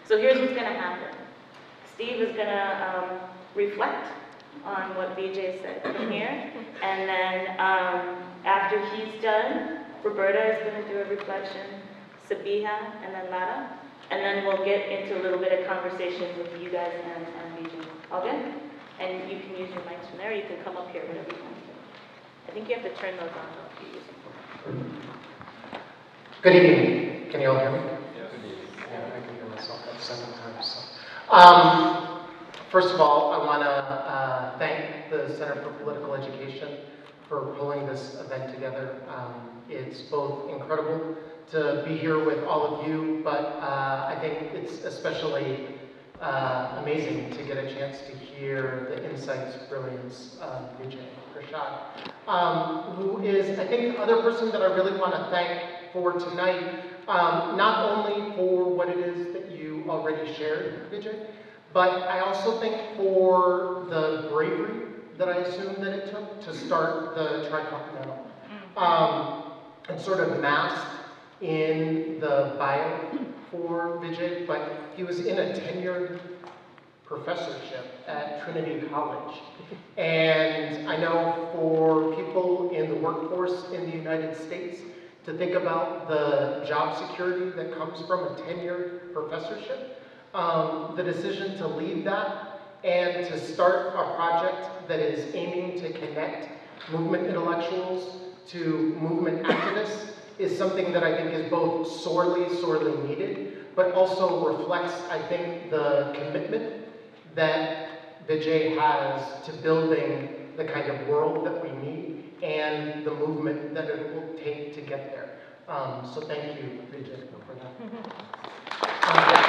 So here's what's going to happen. Steve is going to reflect on what Vijay said from here, and then after he's done, Roberta is going to do a reflection, Sabiha, and then Lara, and then we'll get into a little bit of conversation with you guys and Vijay. All good? And you can use your mics from there, or you can come up here, whatever you want to do. I think you have to turn those on though, if you use them. Good evening. Can you all hear me? Yes. Yeah, I can hear myself like 7 times. So. First of all, I want to thank the Center for Political Education for pulling this event together. It's both incredible to be here with all of you, but I think it's especially amazing to get a chance to hear the insights, brilliance of Vijay Prashad, who is, I think, the other person that I really want to thank for tonight, not only for what it is that you already shared, Vijay, but I also think for the bravery that I assume that it took to start the Tricontinental. And sort of masked in the bio for Vijay, but he was in a tenured professorship at Trinity College. And I know for people in the workforce in the United States, to think about the job security that comes from a tenured professorship, the decision to leave that and to start a project that is aiming to connect movement intellectuals to movement activists is something that I think is both sorely, sorely needed, but also reflects, I think, the commitment that Vijay has to building the kind of world that we need and the movement that it will take to get there. So thank you, Vijay, for that.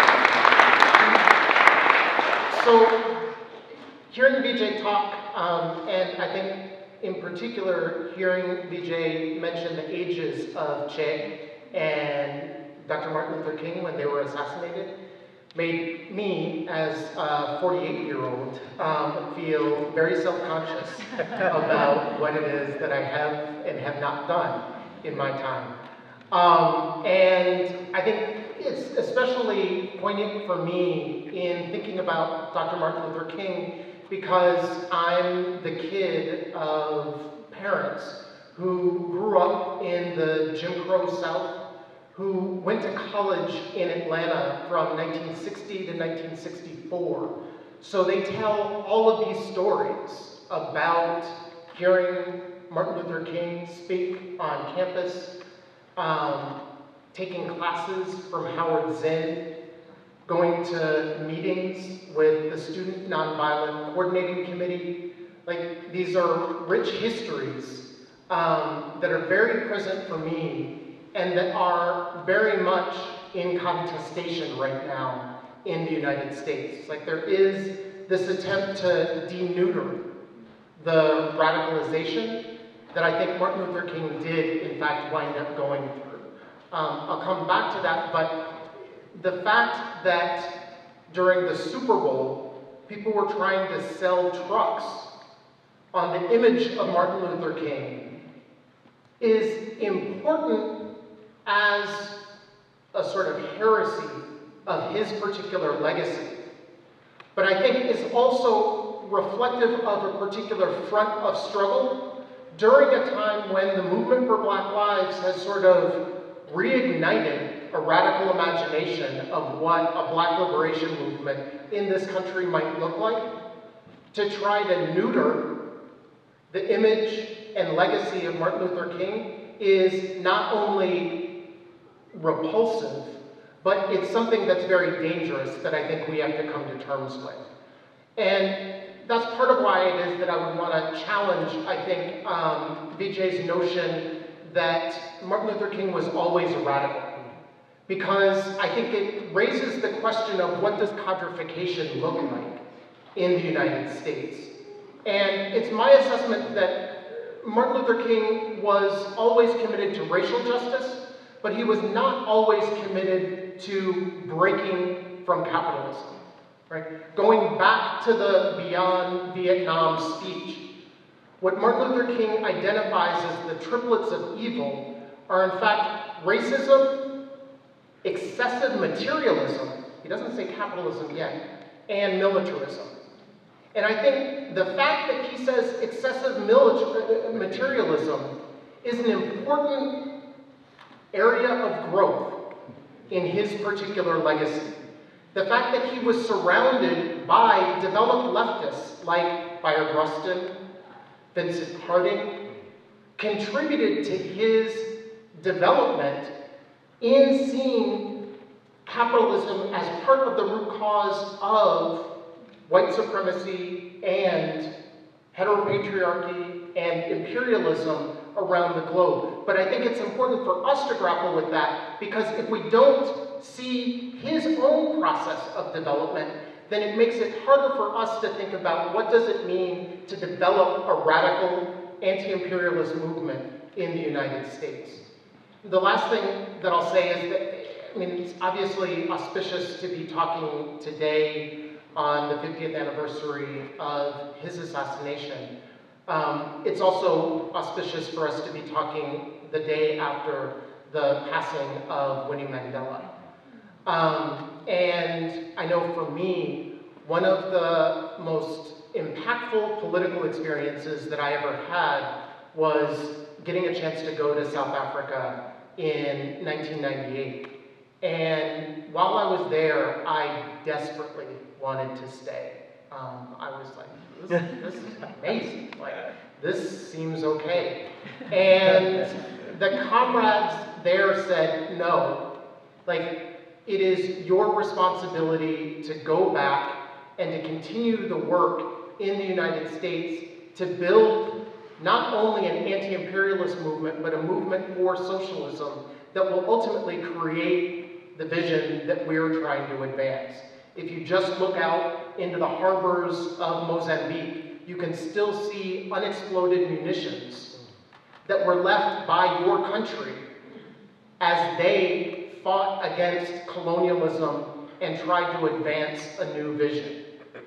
So, hearing Vijay talk, and I think in particular hearing Vijay mention the ages of Che and Dr. Martin Luther King when they were assassinated, made me, as a 48-year-old, feel very self-conscious about what it is that I have and have not done in my time. And I think it's especially poignant for me in thinking about Dr. Martin Luther King because I'm the kid of parents who grew up in the Jim Crow South, who went to college in Atlanta from 1960 to 1964. So they tell all of these stories about hearing Martin Luther King speak on campus, taking classes from Howard Zinn, going to meetings with the Student Nonviolent Coordinating Committee. Like, these are rich histories that are very present for me and that are very much in contestation right now in the United States. Like, there is this attempt to denudor the radicalization that I think Martin Luther King did, in fact, wind up going through. I'll come back to that, but the fact that during the Super Bowl, people were trying to sell trucks on the image of Martin Luther King is important as a sort of heresy of his particular legacy. But I think is also reflective of a particular front of struggle during a time when the movement for Black Lives has sort of reignited a radical imagination of what a Black liberation movement in this country might look like, to try to neuter the image and legacy of Martin Luther King is not only repulsive, but it's something that's very dangerous that I think we have to come to terms with. And that's part of why it is that I would want to challenge, I think, Vijay's notion that Martin Luther King was always a radical. Because I think it raises the question of what does codrification look like in the United States. And it's my assessment that Martin Luther King was always committed to racial justice, but he was not always committed to breaking from capitalism. Right? Going back to the Beyond Vietnam speech, what Martin Luther King identifies as the triplets of evil are in fact racism, excessive materialism, he doesn't say capitalism yet, and militarism. And I think the fact that he says excessive materialism is an important area of growth in his particular legacy. The fact that he was surrounded by developed leftists like Bayard Rustin, Vincent Harding, contributed to his development in seeing capitalism as part of the root cause of white supremacy and heteropatriarchy and imperialism around the globe. But I think it's important for us to grapple with that, because if we don't see his own process of development, then it makes it harder for us to think about what does it mean to develop a radical anti-imperialist movement in the United States. The last thing that I'll say is that, I mean, it's obviously auspicious to be talking today on the 50th anniversary of his assassination. It's also auspicious for us to be talking the day after the passing of Winnie Mandela. And I know for me, one of the most impactful political experiences that I ever had was getting a chance to go to South Africa in 1998. And while I was there, I desperately wanted to stay. I was like, this is amazing. Like, this seems okay. And the comrades there said, no, like, it is your responsibility to go back and to continue the work in the United States to build not only an anti-imperialist movement, but a movement for socialism that will ultimately create the vision that we're trying to advance. If you just look out into the harbors of Mozambique, you can still see unexploded munitions that were left by your country as they fought against colonialism and tried to advance a new vision.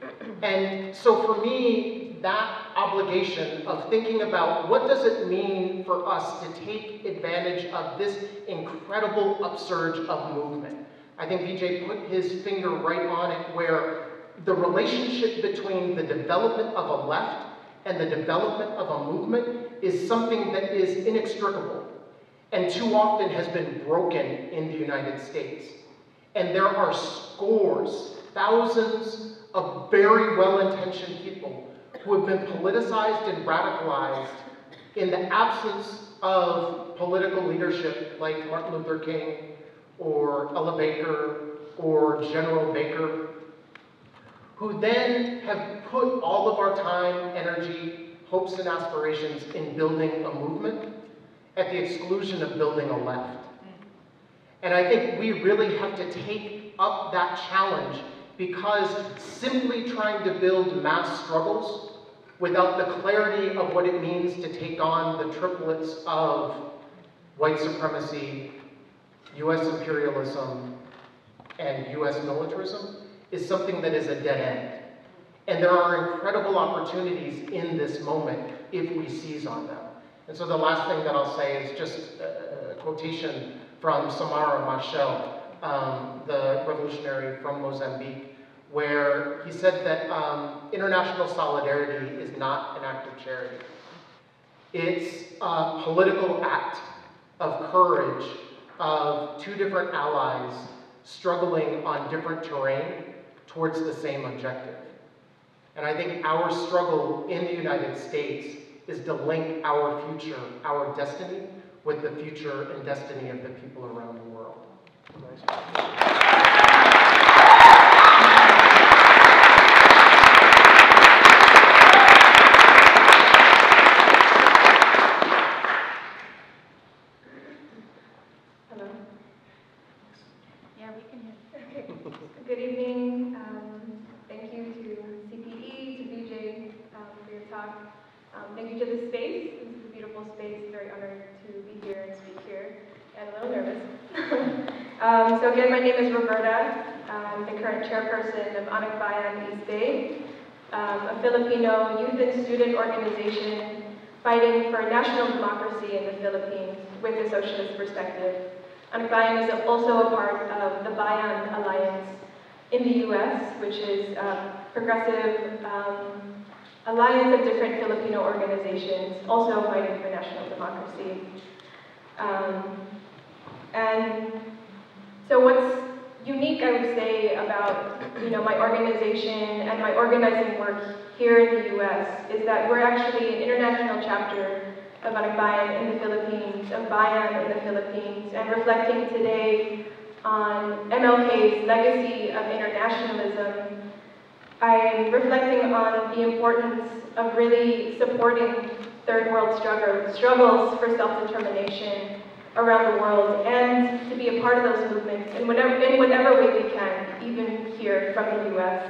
And so for me, that obligation of thinking about what does it mean for us to take advantage of this incredible upsurge of movement. I think Vijay put his finger right on it, where the relationship between the development of a left and the development of a movement is something that is inextricable and too often has been broken in the United States. And there are scores, thousands of very well-intentioned people who have been politicized and radicalized in the absence of political leadership like Martin Luther King or Ella Baker or General Baker, who then have put all of our time, energy, hopes, and aspirations in building a movement at the exclusion of building a left. And I think we really have to take up that challenge, because simply trying to build mass struggles without the clarity of what it means to take on the triplets of white supremacy, US imperialism, and US militarism is something that is a dead end. And there are incredible opportunities in this moment if we seize on them. And so the last thing that I'll say is just a quotation from Samara Machel, the revolutionary from Mozambique, where he said that international solidarity is not an act of charity. It's a political act of courage of two different allies struggling on different terrain towards the same objective. And I think our struggle in the United States is to link our future, our destiny, with the future and destiny of the people around the world. Hello. Yeah, we can hear. Okay. Good evening. Thank you to CPE, to Vijay for your talk. Thank you to the space. This is a beautiful space. Very honored to be here and speak here, and a little nervous. So again, my name is Roberta. I'm the current chairperson of Anakbayan East Bay, a Filipino youth and student organization fighting for national democracy in the Philippines with a socialist perspective. Anakbayan is also a part of the Bayan Alliance, in the US, which is a progressive alliance of different Filipino organizations, also fighting for national democracy. And so what's unique, I would say, about my organization and my organizing work here in the US is that we're actually an international chapter of Anakbayan in the Philippines, of Bayan in the Philippines, and reflecting today on MLK's legacy of internationalism. I'm reflecting on the importance of really supporting third world struggles for self-determination around the world, and to be a part of those movements in whatever way we can, even here from the US.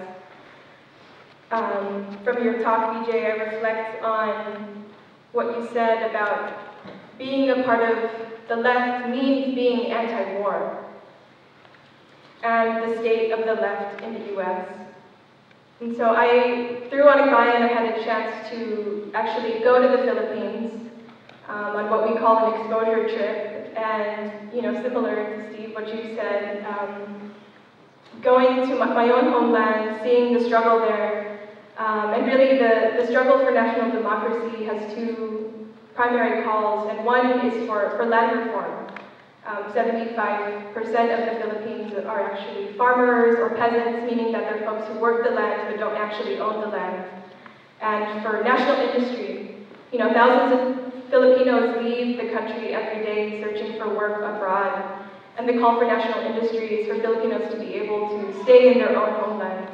From your talk, Vijay, I reflect on what you said about being a part of the left means being anti-war, and the state of the left in the US. And so through Anakbayan, I had a chance to actually go to the Philippines on what we call an exposure trip, and similar to Steve, what you said, going to my own homeland, seeing the struggle there, and really the struggle for national democracy has two primary calls, and one is for land reform. 75% of the Philippines are actually farmers or peasants, meaning that they're folks who work the land but don't actually own the land. And for national industry, thousands of Filipinos leave the country every day searching for work abroad. And the call for national industry is for Filipinos to be able to stay in their own homeland.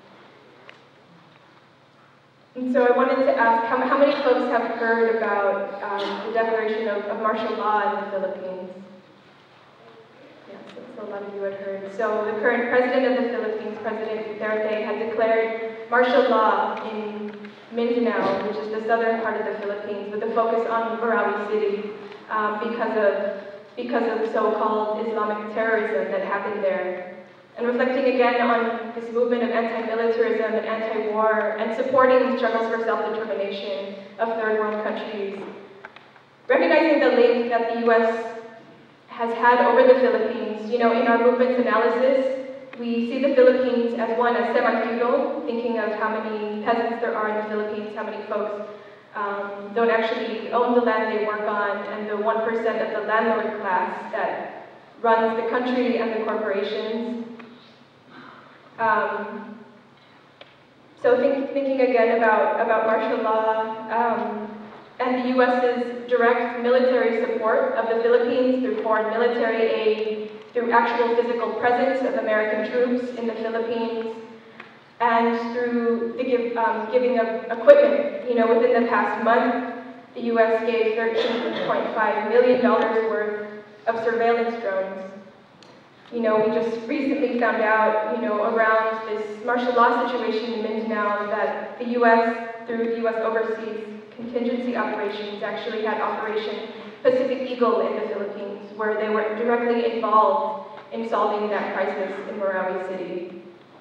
And so I wanted to ask, how many folks have heard about the declaration of martial law in the Philippines? Yes, a lot of you had heard. So the current president of the Philippines, President Duterte, had declared martial law in Mindanao, which is the southern part of the Philippines, with a focus on Marawi City because of so-called Islamic terrorism that happened there. And reflecting again on this movement of anti-militarism and anti-war and supporting the struggles for self-determination of third world countries. Recognizing the link that the US has had over the Philippines, in our movement's analysis, we see the Philippines as semi-feudal, thinking of how many peasants there are in the Philippines, how many folks don't actually own the land they work on, and the 1% of the landlord class that runs the country and the corporations. So thinking again about martial law and the US's direct military support of the Philippines through foreign military aid, through actual physical presence of American troops in the Philippines, and through the giving of equipment. Within the past month, the US gave $13.5 million worth of surveillance drones. We just recently found out, around this martial law situation in Mindanao that the US, through the US Overseas Contingency Operations, actually had Operation Pacific Eagle in the Philippines, where they were directly involved in solving that crisis in Marawi City.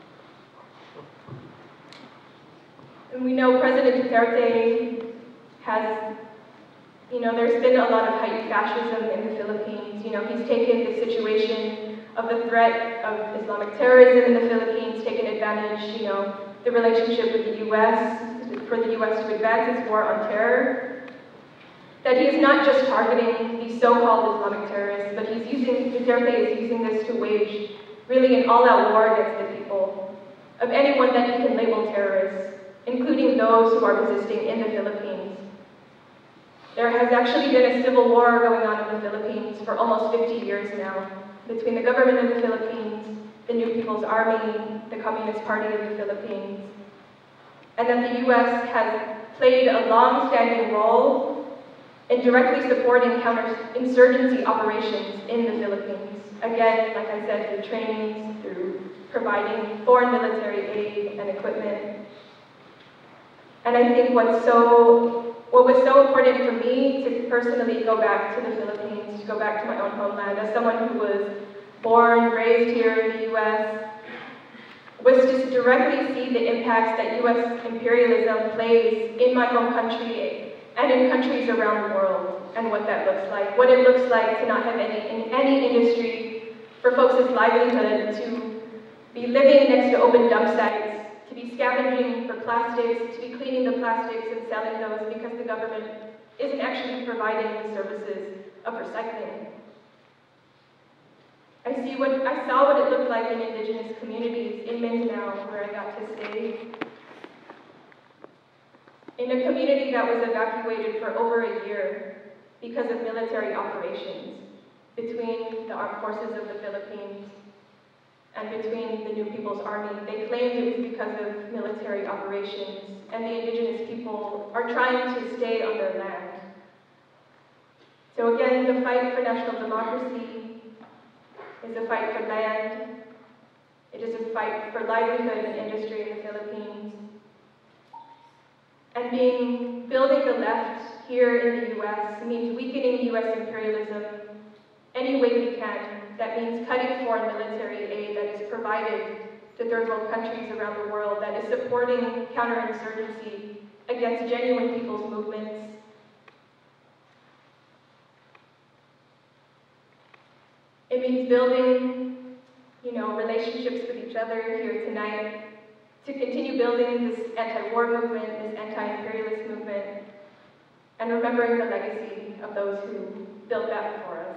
And we know President Duterte has, there's been a lot of heightened fascism in the Philippines. He's taken the situation of the threat of Islamic terrorism in the Philippines, taken advantage, the relationship with the US, for the US to advance its war on terror. That he is not just targeting these so-called Islamic terrorists, but Duterte is using this to wage really an all-out war against the people of anyone that he can label terrorists, including those who are resisting in the Philippines. There has actually been a civil war going on in the Philippines for almost 50 years now, between the government of the Philippines, the New People's Army, the Communist Party of the Philippines, and that the US has played a long-standing role in directly supporting counterinsurgency operations in the Philippines. Again, like I said, through trainings, through providing foreign military aid and equipment. And I think what was so important for me to personally go back to the Philippines, to go back to my own homeland, as someone who was born, raised here in the US, was to directly see the impacts that US imperialism plays in my home country and in countries around the world, and what that looks like. What it looks like to not have any industry for folks' livelihood, be living next to open dump sites, to be scavenging for plastics, to be cleaning the plastics and selling those because the government isn't actually providing the services of recycling. I saw what it looked like in Indigenous communities in Mindanao, where I got to stay. In a community that was evacuated for over a year because of military operations between the armed forces of the Philippines and between the New People's Army. They claimed it was because of military operations, and the Indigenous people are trying to stay on their land. So again, the fight for national democracy is a fight for land. It is a fight for livelihood and industry in the Philippines. And building the left here in the US means weakening US imperialism any way we can. That means cutting foreign military aid that is provided to third world countries around the world, that is supporting counterinsurgency against genuine people's movements. It means building, relationships with each other here tonight, to continue building this anti-war movement, this anti-imperialist movement, and remembering the legacy of those who built that before us.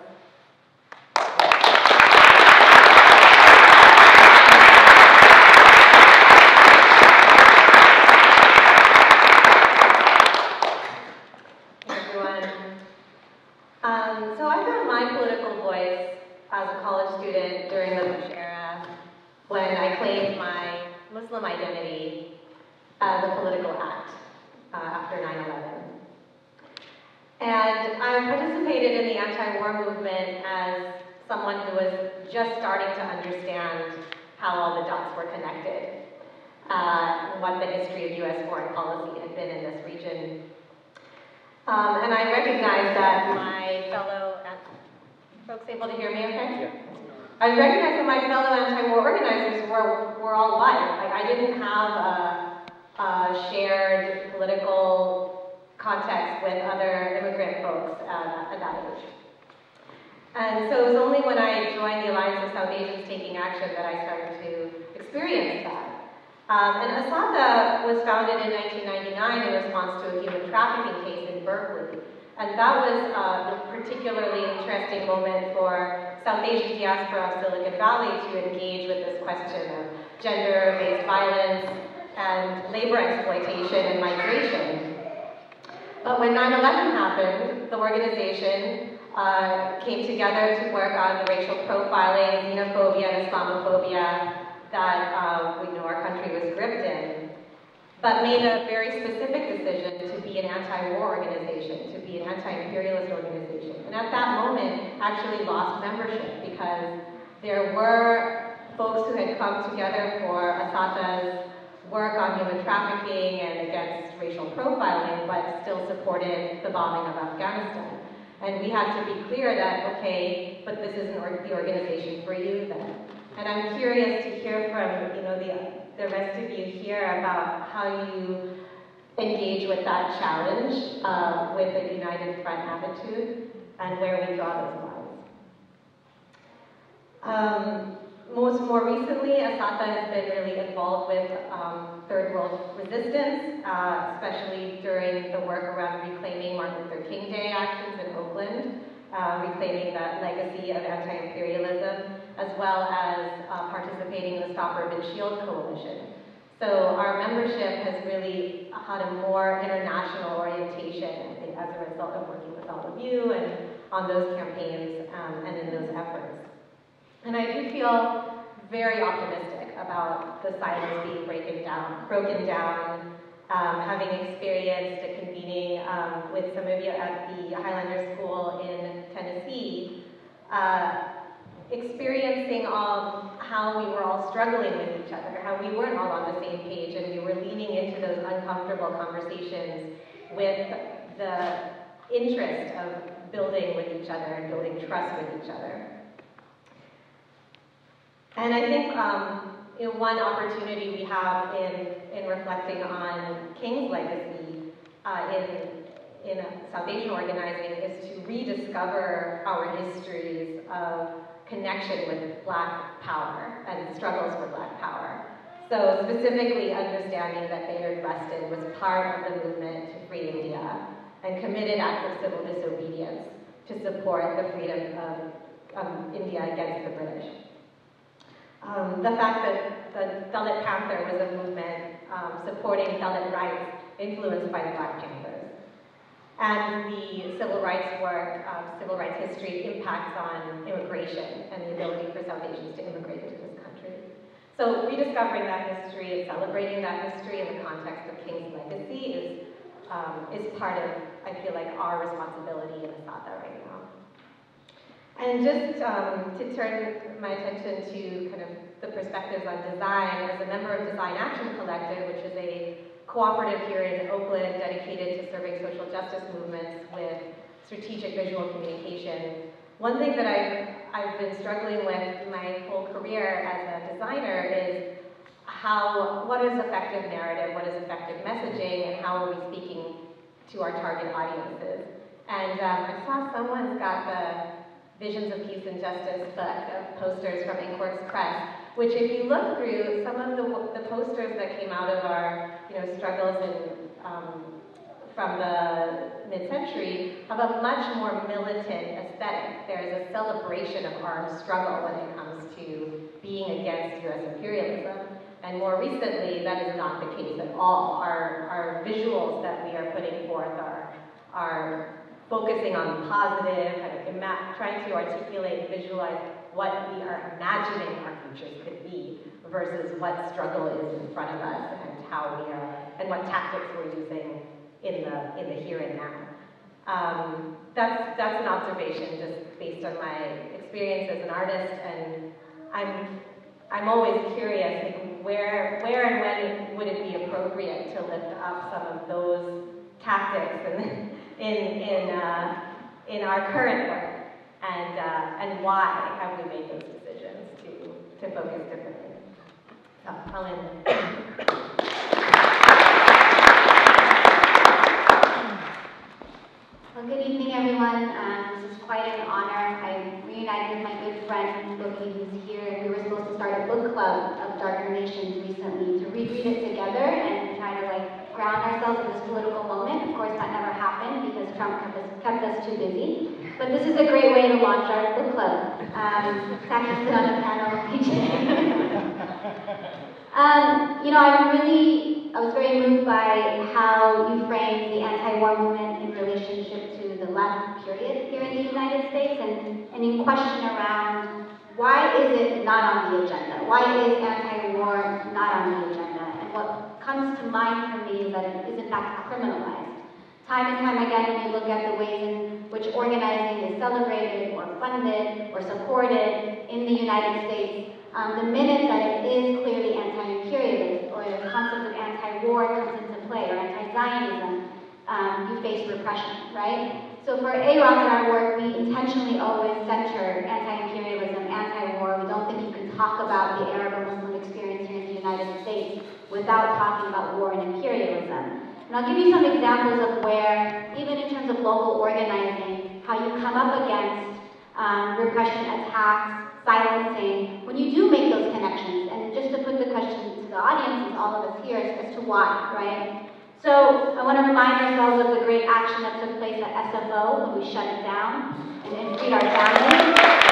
So I found my political voice as a college student during the Bush era when I claimed my Muslim identity as a political act after 9/11. And I participated in the anti-war movement as someone who was just starting to understand how all the dots were connected, what the history of US foreign policy had been in this region. And I recognize that my fellow, folks able to hear me okay? Yeah. I recognize that my fellow anti-war organizers were all white. Like, I didn't have a shared political context with other immigrant folks at that age. And so it was only when I joined the Alliance of South Asians Taking Action that I started to experience that. And ASATA was founded in 1999 in response to a human trafficking case in Berkeley. And that was a particularly interesting moment for South Asian diaspora of Silicon Valley to engage with this question of gender-based violence and labor exploitation and migration. But when 9/11 happened, the organization came together to work on the racial profiling, xenophobia, and Islamophobia that we know our country was gripped in, but made a very specific decision to be an anti-war organization, to be an anti-imperialist organization. And at that moment, actually lost membership because there were folks who had come together for ASATA's work on human trafficking and against racial profiling, but still supported the bombing of Afghanistan. And we had to be clear that, okay, but this isn't the organization for you then. And I'm curious to hear from the rest of you here about how you engage with that challenge with a united front attitude and where we draw those lines. More recently, ASATA has been really involved with third world resistance, especially during the work around reclaiming Martin Luther King Day actions in Oakland, reclaiming that legacy of anti-imperialism, as well as participating in the Stop Urban Shield Coalition. So our membership has really had a more international orientation, I think, as a result of working with all of you and on those campaigns and in those efforts. And I do feel very optimistic about the silence being broken down, having experienced a convening with some of you at the Highlander School in Tennessee, experiencing how we were all struggling with each other, how we weren't all on the same page, and we were leaning into those uncomfortable conversations with the interest of building with each other and building trust with each other. And I think one opportunity we have in reflecting on King's legacy in Salvation organizing is to rediscover our histories of connection with Black power and struggles for Black power. So specifically understanding that Bayard Rustin was part of the movement to free India and committed acts of civil disobedience to support the freedom of India against the British. The fact that the Dalit Panther was a movement supporting Dalit rights influenced by the Black Panthers. And the civil rights work, civil rights history impacts on immigration and the ability for South Asians to immigrate into this country. So rediscovering that history and celebrating that history in the context of King's legacy is part of, I feel like, our responsibility in ASATA right now. And just to turn my attention to kind of the perspectives on design, as a member of Design Action Collective, which is a cooperative here in Oakland dedicated to serving social justice movements with strategic visual communication, one thing that I've been struggling with my whole career as a designer is what is effective narrative, what is effective messaging, and how are we speaking to our target audiences. And I saw someone's got the Visions of Peace and Justice book of posters from Inkworks Press, which if you look through, some of the posters that came out of our struggles from the mid-century have a much more militant aesthetic. There is a celebration of armed struggle when it comes to being against U.S. imperialism. And more recently, that is not the case at all. Our visuals that we are putting forth are focusing on positive, kind of trying to articulate, visualize what we are imagining our futures could be versus what struggle is in front of us and how we are, and what tactics we're using in the here and now. That's an observation just based on my experience as an artist, and I'm always curious, like, where and when would it be appropriate to lift up some of those tactics and in our current work, and why have we made those decisions to focus differently? So I'll end there. Well, good evening, everyone. This is quite an honor. I reunited with my good friend Loki, who's here. We were supposed to start a book club of Darker Nations recently to reread it together and try to ground ourselves in this political moment. Of course, that never happened because Trump kept us too busy. But this is a great way to launch our book club. To actually sit on a panel with I was very moved by how you framed the anti-war movement in relationship to the left period here in the United States, and in question around why is it not on the agenda? Why is anti-war not on the agenda? And what comes to mind for me is that it is in fact criminalized. Time and time again, when you look at the ways in which organizing is celebrated or funded or supported in the United States, the minute that it is clearly anti-imperialist or the concept of anti-war comes into play, or anti-Zionism, you face repression, right? So for AROC in our work, we intentionally always center anti-imperialism, anti-war. We don't think you can talk about the Arab or Muslim experience here in the United States without talking about war and imperialism. And I'll give you some examples of where, even in terms of local organizing, how you come up against repression, attacks, silencing, when you do make those connections. And just to put the question to the audience and to all of us here as to why, right? So I want to remind ourselves of the great action that took place at SFO when we shut it down and freed our families.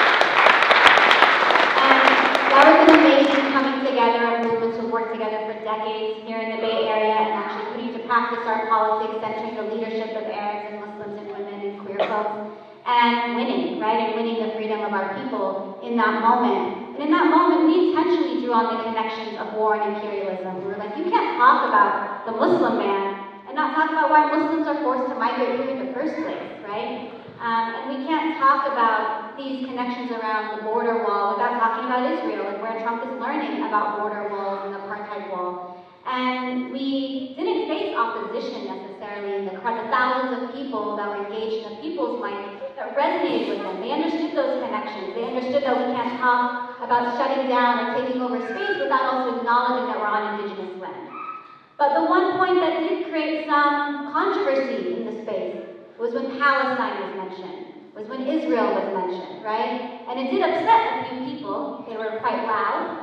And that was an amazing coming together of movements who worked together for decades here in the Bay Area and actually putting to practice our politics, centering the leadership of Arabs and Muslims and women and queer folks, and winning, right? And winning the freedom of our people in that moment. And in that moment, we intentionally drew on the connections of war and imperialism. We were like, you can't talk about the Muslim man and not talk about why Muslims are forced to migrate here in the first place, right? And we can't talk about these connections around the border wall without talking about Israel and where Trump is learning about border walls and the apartheid wall. And we didn't face opposition necessarily in the thousands of people that were engaged in the people's mind that resonated with them. They understood those connections. They understood that we can't talk about shutting down or taking over space without also acknowledging that we're on indigenous land. But the one point that did create some controversy in the space was when Palestine was mentioned, was when Israel was mentioned, right? And it did upset a few people. They were quite loud.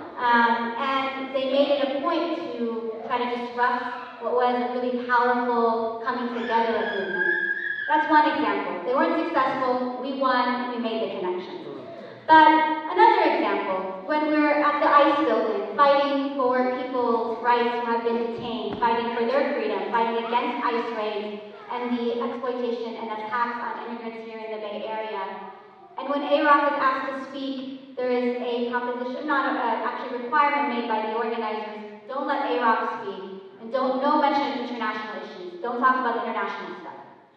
And they made it a point to try to disrupt what was a really powerful coming together of movements. That's one example. They weren't successful. We won. We made the connections. But another example, when we were at the ICE building, fighting for people's rights who have been detained, fighting for their freedom, fighting against ICE raids and the exploitation and attacks on immigrants here in the Bay Area. And when AROC is asked to speak, there is a proposition, not actually requirement made by the organizers, don't let AROC speak, and no mention of international issues. Don't talk about international stuff.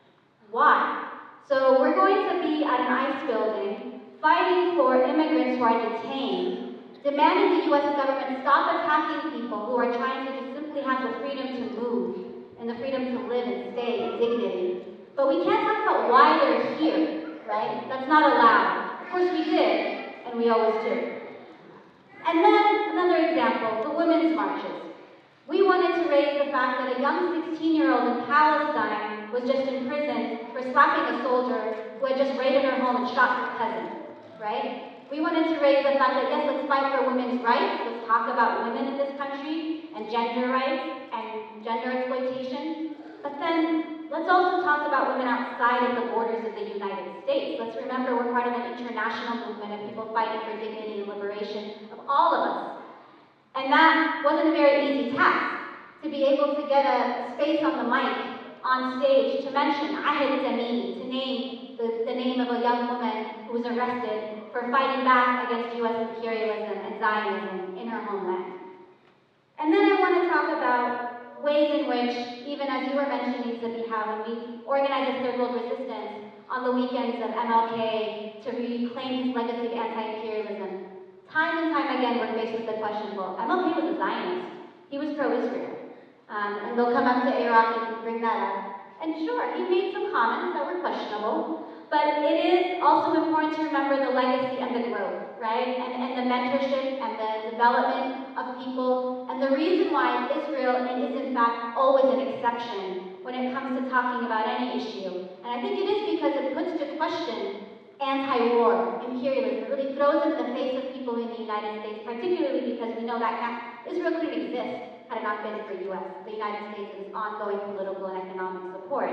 Why? So we're going to be at an ICE building, fighting for immigrants who are detained, demanding the U.S. government stop attacking people who are trying to just simply have the freedom to move and the freedom to live and stay in dignity. But we can't talk about why they're here, right? That's not allowed. Of course we did, and we always do. And then another example, the women's marches. We wanted to raise the fact that a young 16-year-old in Palestine was just imprisoned for slapping a soldier who had just raided her home and shot her cousin, right? We wanted to raise the fact that, yes, let's fight for women's rights, let's talk about women in this country, and gender rights, and gender exploitation, but then let's also talk about women outside of the borders of the United States. Let's remember we're part of an international movement of people fighting for dignity and liberation of all of us. And that wasn't a very easy task, to be able to get a space on the mic, on stage, to mention Ahid Tamimi, to name the name of a young woman who was arrested for fighting back against U.S. imperialism and Zionism in her homeland. And then I want to talk about ways in which, even as you were mentioning, Sabiha, when we organized a third world resistance on the weekends of MLK to reclaim his legacy of anti-imperialism, time and time again we're faced with the question, well, MLK was a Zionist. He was pro-Israel. And they'll come up to AROC and bring that up. And sure, he made some comments that were questionable, but it is also important to remember the legacy and the growth, right? And the mentorship and the development of people, and the reason why Israel is in fact always an exception when it comes to talking about any issue. And I think it is because it puts to question anti-war imperialism. It really throws it in the face of people in the United States, particularly because we know that Israel couldn't exist had it not been for the United States and its ongoing political and economic support.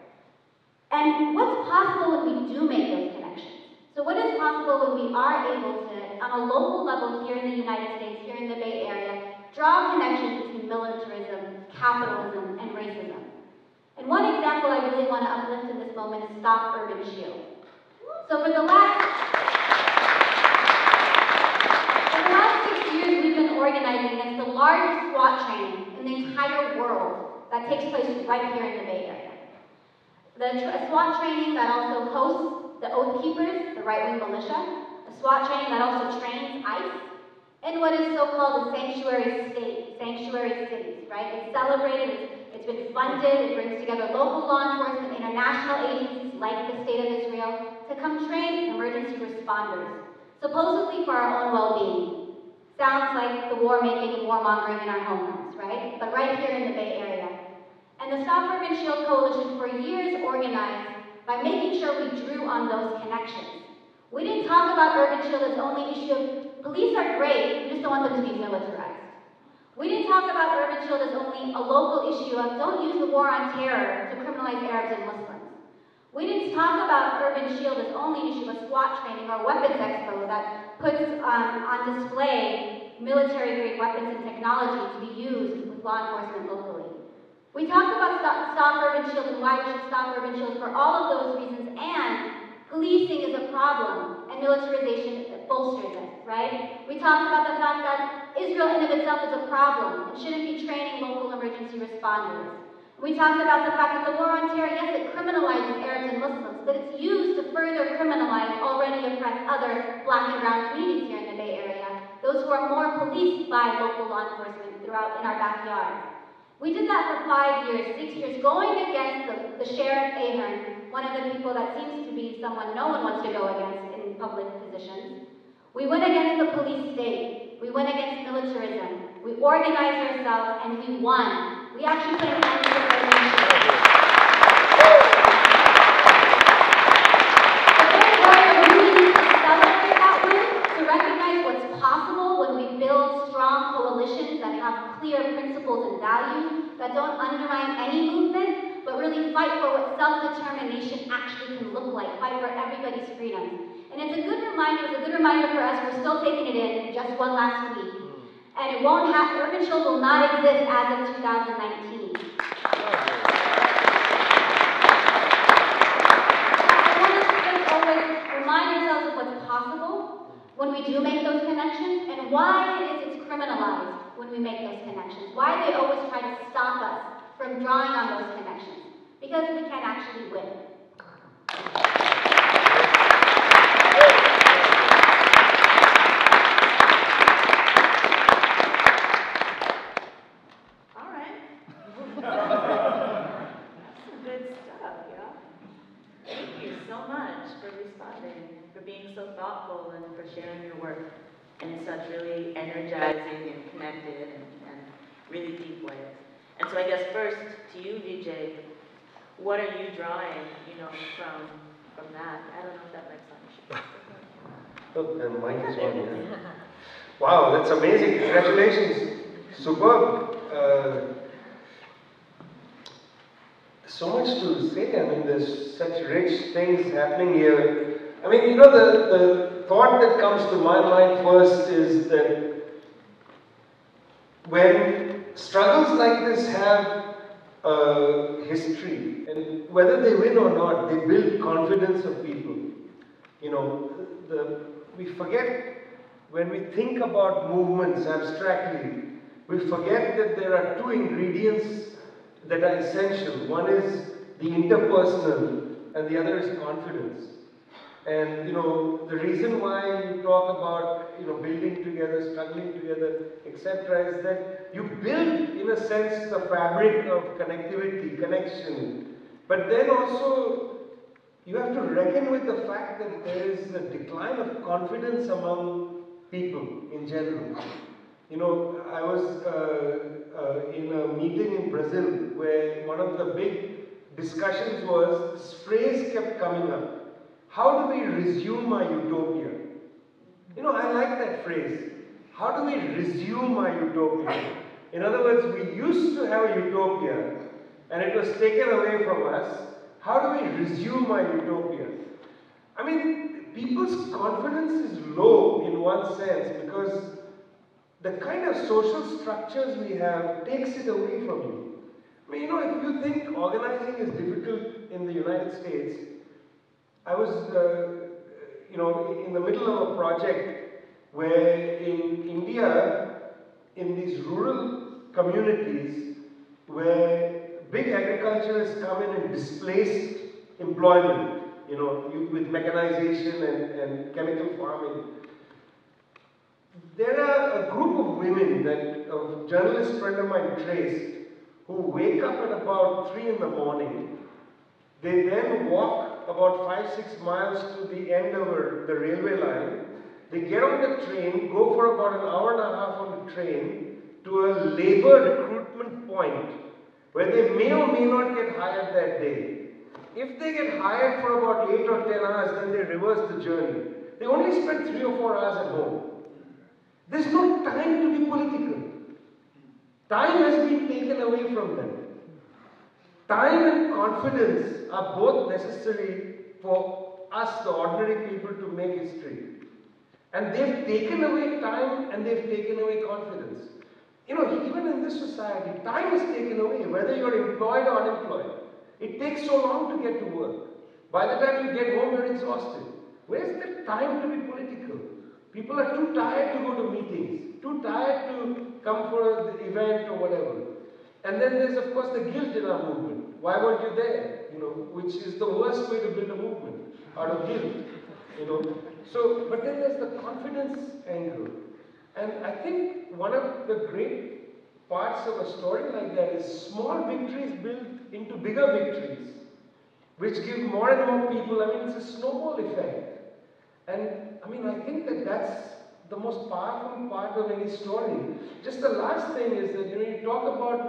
And what's possible when we do make those connections? So what is possible when we are able to, on a local level here in the United States, here in the Bay Area, draw connections between militarism, capitalism, and racism? And one example I really want to uplift in this moment is Stop Urban Shield. So for the last 6 years, we've been organizing against the largest SWAT training in the entire world that takes place right here in the Bay Area. The SWAT training that also hosts the Oath Keepers, the right-wing militia, a SWAT training that also trains ICE, and what is so-called the sanctuary state, sanctuary cities, right? It's celebrated, it's been funded, it brings together local law enforcement, international agencies like the State of Israel to come train emergency responders, supposedly for our own well-being. Sounds like the war-making and warmongering in our homelands, right? But right here in the Bay Area. And the Stop Urban Shield Coalition for years organized by making sure we drew on those connections. We didn't talk about Urban Shield as the only issue of police are great, we just don't want them to be militarized. We didn't talk about Urban Shield as only a local issue of don't use the war on terror to criminalize Arabs and Muslims. We didn't talk about Urban Shield as only issue of SWAT training or weapons expo that puts on display military-grade weapons and technology to be used with law enforcement locally. We talked about Stop Urban Shield and why we should stop Urban Shield for all of those reasons, and policing is a problem, and militarization bolsters it, right? We talked about the fact that Israel in and of itself is a problem and shouldn't be training local emergency responders. We talked about the fact that the war on terror, yes, it criminalizes Arabs and Muslims, but it's used to further criminalize already oppressed other Black and brown communities here in the Bay Area, those who are more policed by local law enforcement throughout in our backyard. We did that for 5 years, 6 years, going against the Sheriff Ahern, one of the people that seems to be someone no one wants to go against in public positions. We went against the police state. We went against militarism. We organized ourselves and we won. We actually put an end to the resignation. To recognize what's possible when we build strong coalitions that have clear principles and values, that don't undermine any movement, but really fight for what self-determination actually can look like, fight for everybody's freedoms. And it's a good reminder for us, we're still taking it in, just one last week. And it won't have, Urban Chill will not exist as of 2019. Remind ourselves of what's possible when we do make those connections, and why it is it's criminalized when we make those connections. Why they always try to stop us from drawing on those connections. Because we can actually win. All right. That's some good stuff, y'all. Thank you so much for responding, for being so thoughtful, and for sharing your work in such really energizing and connected and really deep ways. And so I guess first to you, Vijay, what are you drawing, from that? I don't know if that makes sense. Oh, the mic is on, yeah. Wow, that's amazing. Congratulations. Superb. So much to say. I mean, there's such rich things happening here. I mean, the thought that comes to my mind first is that when struggles like this have a history, and whether they win or not, they build confidence of people. We forget, when we think about movements abstractly, we forget that there are two ingredients that are essential. One is the interpersonal, and the other is confidence. And the reason why you talk about building together, struggling together, etc., is that you build, in a sense, the fabric of connectivity, connection. But then also you have to reckon with the fact that there is a decline of confidence among people in general. I was in a meeting in Brazil where one of the big discussions was, this phrase kept coming up. How do we resume our utopia? I like that phrase. How do we resume our utopia? In other words, we used to have a utopia and it was taken away from us. How do we resume our utopia? I mean, people's confidence is low in one sense because the kind of social structures we have takes it away from you. I mean, if you think organizing is difficult in the United States, I was, in the middle of a project where in India, in these rural communities where big agriculturists come in and displaced employment, with mechanization and chemical farming. There are a group of women that a journalist friend of mine traced who wake up at about 3 in the morning. They then walk about 5-6 miles to the end of the railway line. They get on the train, go for about an hour and a half on the train to a labor recruitment point where they may or may not get hired that day. If they get hired for about 8 or 10 hours, then they reverse the journey. They only spend 3 or 4 hours at home. There's no time to be political. Time has been taken away from them. Time and confidence are both necessary for us, the ordinary people, to make history. And they've taken away time and they've taken away confidence. Even in this society, time is taken away, whether you're employed or unemployed. It takes so long to get to work. By the time you get home, you're exhausted. Where's the time to be political? People are too tired to go to meetings, too tired to come for the event or whatever. And then there's, of course, the guilt in our movement. Why weren't you there? Which is the worst way to build a movement, out of guilt. So, but then there's the confidence angle. And I think one of the great parts of a story like that is small victories build into bigger victories, which give more and more people, it's a snowball effect. And I think that that's the most powerful part of any story. Just the last thing is that, you talk about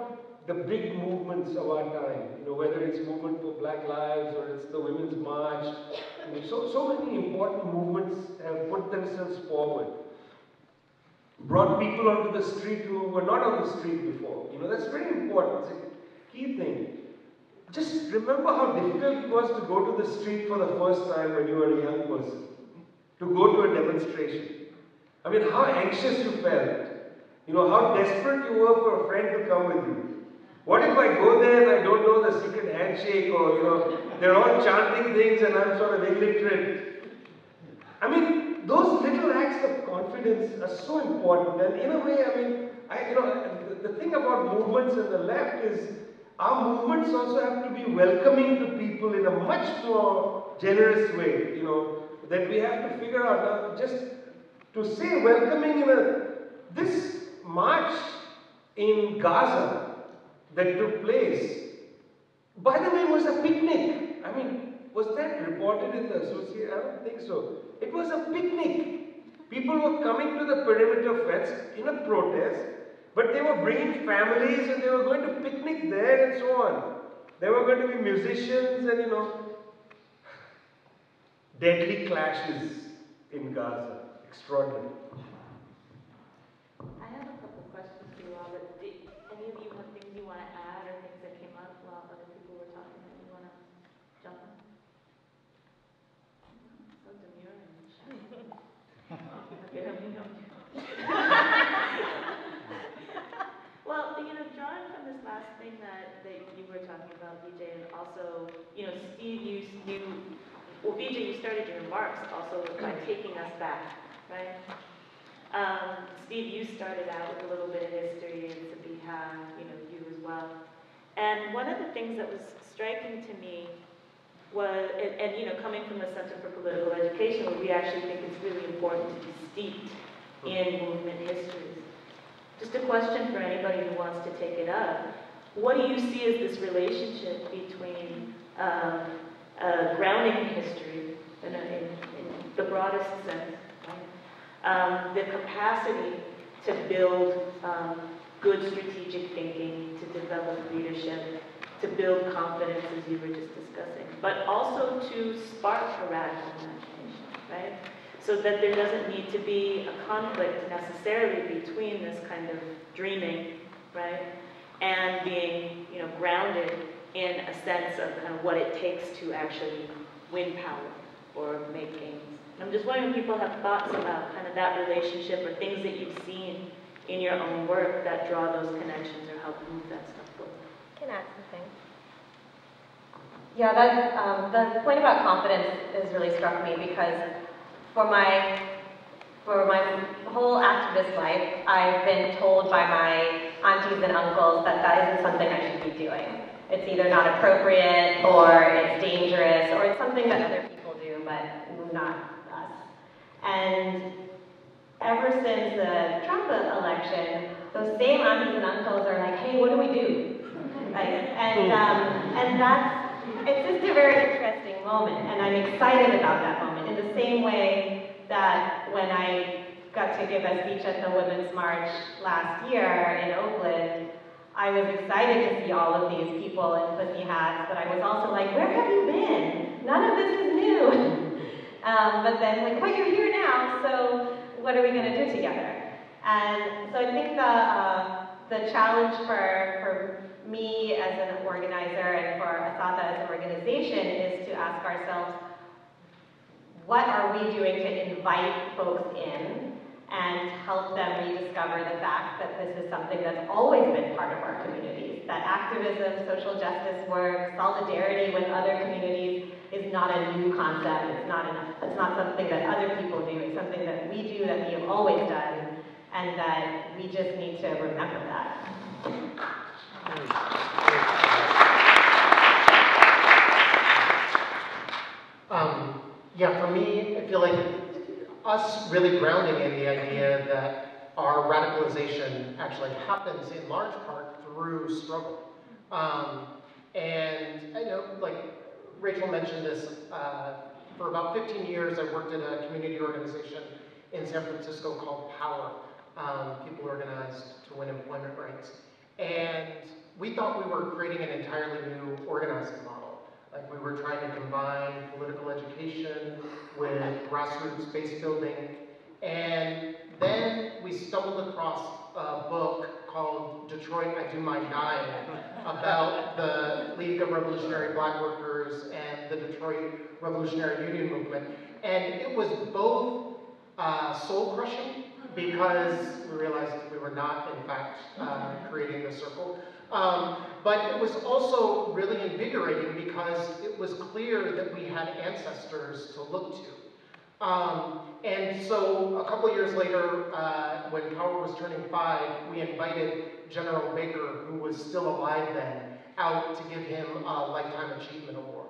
the big movements of our time, whether it's movement for Black Lives or it's the Women's March. So many important movements have put themselves forward. Brought people onto the street who were not on the street before. That's very important. It's a key thing. Just remember how difficult it was to go to the street for the first time when you were a young person. To go to a demonstration. I mean, how anxious you felt. How desperate you were for a friend to come with you. What if I go there and I don't know the secret handshake, or, they're all chanting things and I'm sort of illiterate. I mean, those little acts of confidence are so important. And in a way, the thing about movements in the left is our movements also have to be welcoming to people in a much more generous way, that we have to figure out now. Just to say welcoming this march in Gaza that took place, by the way, was a picnic. I mean, was that reported in the Associated? I don't think so. It was a picnic. People were coming to the perimeter fence in a protest, but they were bringing families and they were going to picnic there and so on. There were going to be musicians and, deadly clashes in Gaza. Extraordinary. I have a couple questions for you all, but any of you have things you want to add or things that came up while other people were talking that you want to jump on? So demure and shy. Okay, let me know. Well, drawing from this last thing that you were talking about, Vijay, and also, Steve, Vijay, you started your remarks also by taking us back, right? Steve, you started out with a little bit of history, and Sabiha, you as well. And one of the things that was striking to me was, and coming from the Center for Political Education, where we actually think it's really important to be steeped in movement histories. Just a question for anybody who wants to take it up. What do you see as this relationship between grounding in history, in the broadest sense, right? The capacity to build good strategic thinking, to develop leadership, to build confidence, as you were just discussing, but also to spark a radical imagination, right? So that there doesn't need to be a conflict necessarily between this kind of dreaming, right, and being, grounded in a sense of kind of what it takes to actually win power or make gains. I'm just wondering if people have thoughts about kind of that relationship or things that you've seen in your own work that draw those connections or help move that stuff forward. I can add something. Yeah, the point about confidence has really struck me because for my whole activist life, I've been told by my aunties and uncles that isn't something I should be doing. It's either not appropriate, or it's dangerous, or it's something that other people do, but not us. And ever since the Trump election, those same aunties and uncles are like, hey, what do we do? And it's just a very interesting moment, and I'm excited about that moment in the same way that when I got to give a speech at the Women's March last year in Oakland, I was excited to see all of these people in pussy hats, but I was also like, where have you been? None of this is new. But then, but you're here now, so what are we going to do together? And so I think the challenge for me as an organizer and for ASATA as an organization is to ask ourselves, what are we doing to invite folks in and help them rediscover the fact that this is something that's always been part of our communities, that activism, social justice work, solidarity with other communities is not a new concept, it's not something that other people do, it's something that we do, that we have always done, and that we just need to remember that. Yeah, for me, I feel like us really grounding in the idea that our radicalization actually happens in large part through struggle. And I know, like Rachel mentioned this, for about 15 years I worked at a community organization in San Francisco called Power, people organized to win employment rights. And we thought we were creating an entirely new organizing model. Like we were trying to combine political education with grassroots base building. And then we stumbled across a book called Detroit, I Do My Dying, about the League of Revolutionary Black Workers and the Detroit Revolutionary Union movement. And it was both soul-crushing, because we realized we were not, in fact, creating the circle. But it was also really invigorating because it was clear that we had ancestors to look to. And so a couple years later, when Power was turning 5, we invited General Baker, who was still alive then, out to give him a Lifetime Achievement Award,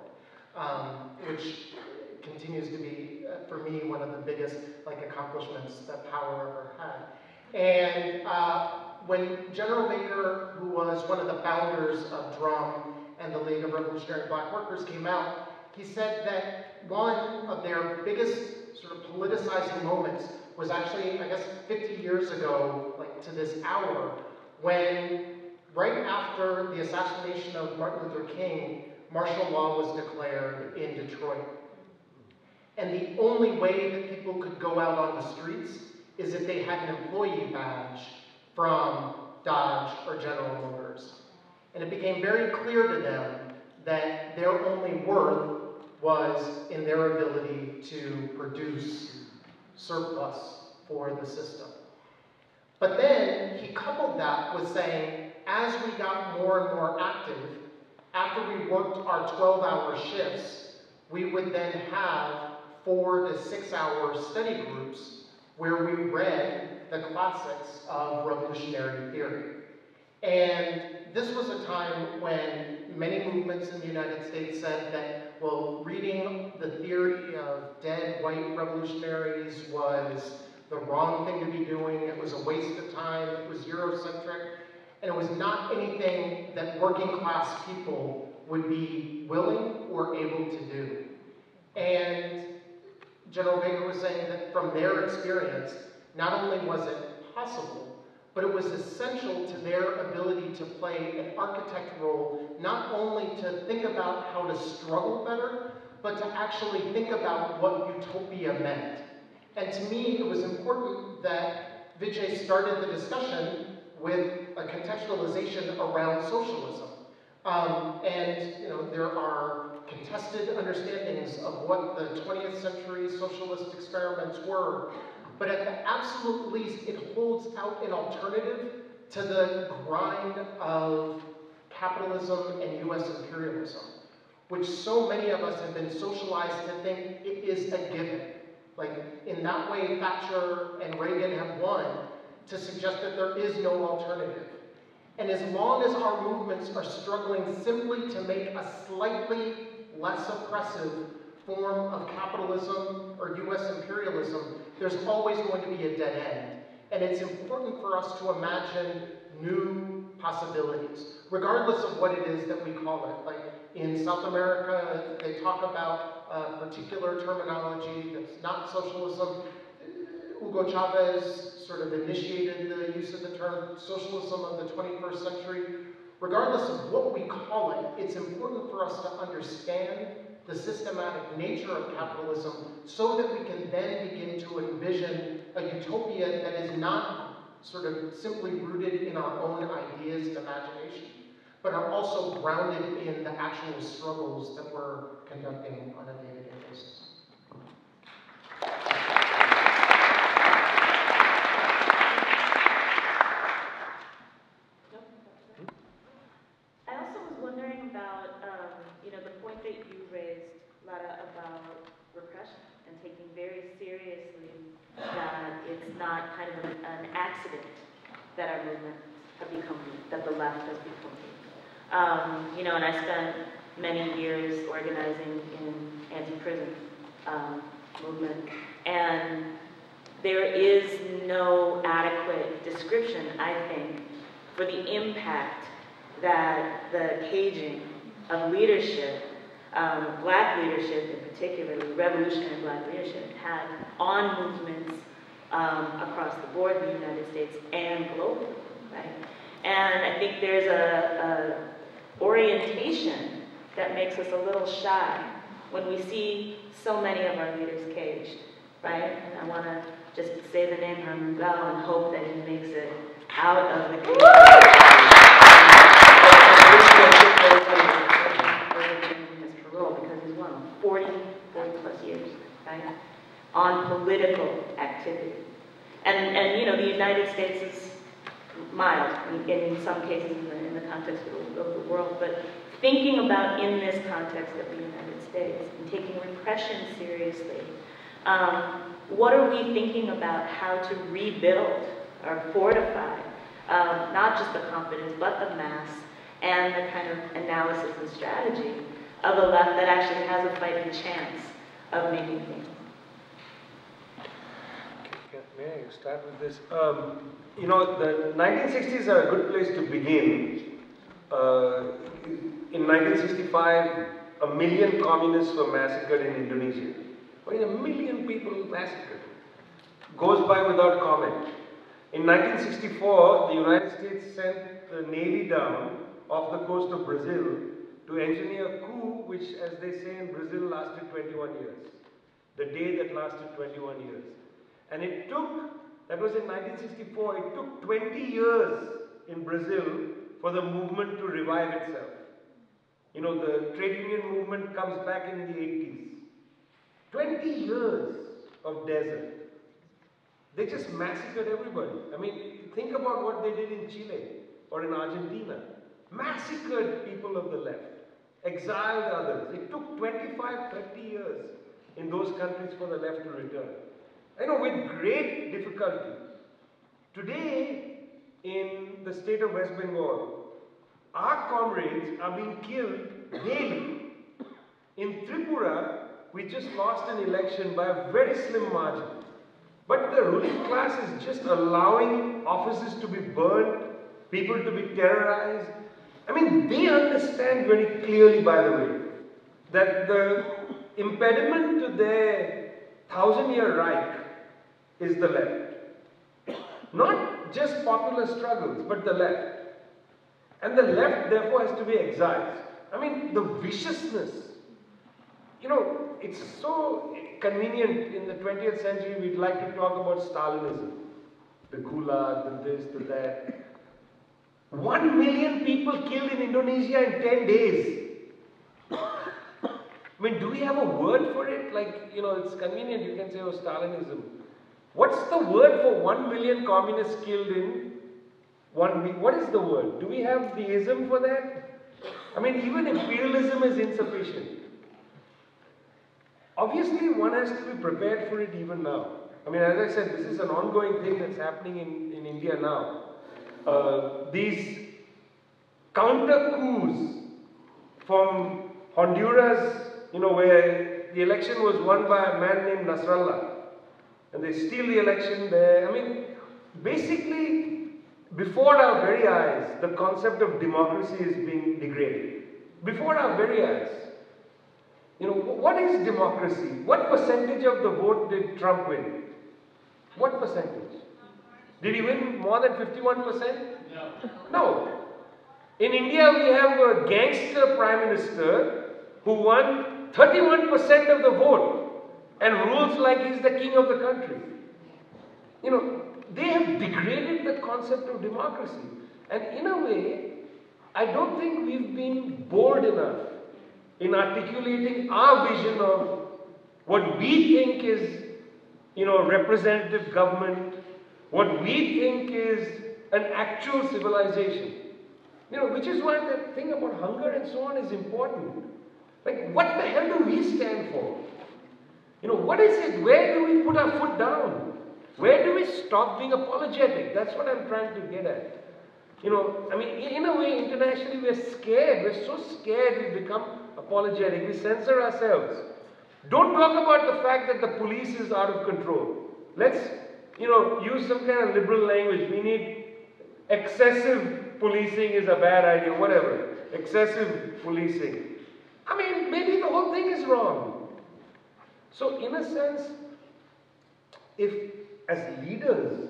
which continues to be, for me, one of the biggest accomplishments that Power ever had. And when General Baker, who was one of the founders of DRUM and the League of Revolutionary Black Workers, came out, he said that one of their biggest sort of politicizing moments was actually, I guess, 50 years ago, to this hour, when right after the assassination of Martin Luther King, martial law was declared in Detroit. And the only way that people could go out on the streets is if they had an employee badge from Dodge or General Motors. And it became very clear to them that their only worth was in their ability to produce surplus for the system. But then he coupled that with saying, as we got more and more active, after we worked our 12-hour shifts, we would then have 4 to 6 hour study groups where we read the classics of revolutionary theory. And this was a time when many movements in the United States said that, well, reading the theory of dead white revolutionaries was the wrong thing to be doing, it was a waste of time, it was Eurocentric, and it was not anything that working class people would be willing or able to do. And General Baker was saying that from their experience, not only was it possible, but it was essential to their ability to play an architect role, not only to think about how to struggle better, but to actually think about what utopia meant. And to me, it was important that Vijay started the discussion with a contextualization around socialism. And there are contested understandings of what the 20th century socialist experiments were, but at the absolute least, it holds out an alternative to the grind of capitalism and US imperialism, which so many of us have been socialized to think it is a given. In that way, Thatcher and Reagan have won to suggest that there is no alternative. And as long as our movements are struggling simply to make a slightly less oppressive form of capitalism or US imperialism, there's always going to be a dead end. And it's important for us to imagine new possibilities, regardless of what it is that we call it. In South America, they talk about a particular terminology that's not socialism. Hugo Chavez sort of initiated the use of the term socialism of the 21st century. Regardless of what we call it, it's important for us to understand the systematic nature of capitalism so that we can then begin to envision a utopia that is not sort of simply rooted in our own ideas and imagination, but are also grounded in the actual struggles that we're conducting on a day-to-day basis. I also was wondering about, the point that you raised, Lara, about repression and taking very seriously that it's not kind of an accident that our movements have become, that the left has become. And I spent many years organizing in anti-prison movement, and there is no adequate description, I think, for the impact that the caging of leadership, black leadership in particular, revolutionary black leadership, had on movements across the board in the United States and globally, right? And I think there's a orientation that makes us a little shy when we see so many of our leaders caged, right? And I want to just say the name Herman Bell and hope that he makes it out of the cage. His parole, because he's won 40 plus years, right? On political activity. And you know, the United States is mild in some cases in the context of the world, but thinking about in this context of the United States and taking repression seriously, what are we thinking about how to rebuild or fortify not just the confidence but the mass and the kind of analysis and strategy of a left that actually has a fighting chance of making things? May I start with this? You know, the 1960s are a good place to begin. In 1965, 1 million communists were massacred in Indonesia. I mean, 1 million people massacred. Goes by without comment. In 1964, the United States sent the Navy down off the coast of Brazil to engineer a coup which, as they say in Brazil, lasted 21 years. The day that lasted 21 years. And it took, that was in 1964, it took 20 years in Brazil for the movement to revive itself. You know, the trade union movement comes back in the 80s. 20 years of desert. They just massacred everybody. I mean, think about what they did in Chile or in Argentina. Massacred people of the left. Exiled others. It took 25, 30 years in those countries for the left to return. I know, with great difficulty. Today, in the state of West Bengal, our comrades are being killed daily. In Tripura, we just lost an election by a very slim margin. But the ruling class is just allowing offices to be burned, people to be terrorized. I mean, they understand very clearly, by the way, that the impediment to their 1,000-year Reich is the left. Not just popular struggles, but the left. And the left, therefore, has to be exiled. I mean, the viciousness. You know, it's so convenient in the 20th century, we'd like to talk about Stalinism. The Gulag, the this, the that. 1 million people killed in Indonesia in 10 days. I mean, do we have a word for it? Like, you know, it's convenient, you can say, oh, Stalinism. What's the word for 1 million communists killed in 1 week? What is the word? Do we have the ism for that? I mean, even imperialism is insufficient. Obviously, one has to be prepared for it even now. I mean, as I said, this is an ongoing thing that's happening in India now. These counter coups from Honduras, you know, where the election was won by a man named Nasrallah. And they steal the election there. I mean, basically, before our very eyes, the concept of democracy is being degraded. Before our very eyes. You know, what is democracy? What percentage of the vote did Trump win? What percentage? Did he win more than 51%? No. In India, we have a gangster prime minister who won 31% of the vote and rules like he's the king of the country. You know, they have degraded the concept of democracy. And in a way, I don't think we've been bold enough in articulating our vision of what we think is, you know, representative government, what we think is an actual civilization. You know, which is why that thing about hunger and so on is important. Like, what the hell do we stand for? You know, what is it? Where do we put our foot down? Where do we stop being apologetic? That's what I'm trying to get at. You know, I mean, in a way, internationally, we're scared. We're so scared we become apologetic. We censor ourselves. Don't talk about the fact that the police is out of control. Let's, you know, use some kind of liberal language. We need excessive policing is a bad idea, whatever. Excessive policing. I mean, maybe the whole thing is wrong. So, in a sense, if as leaders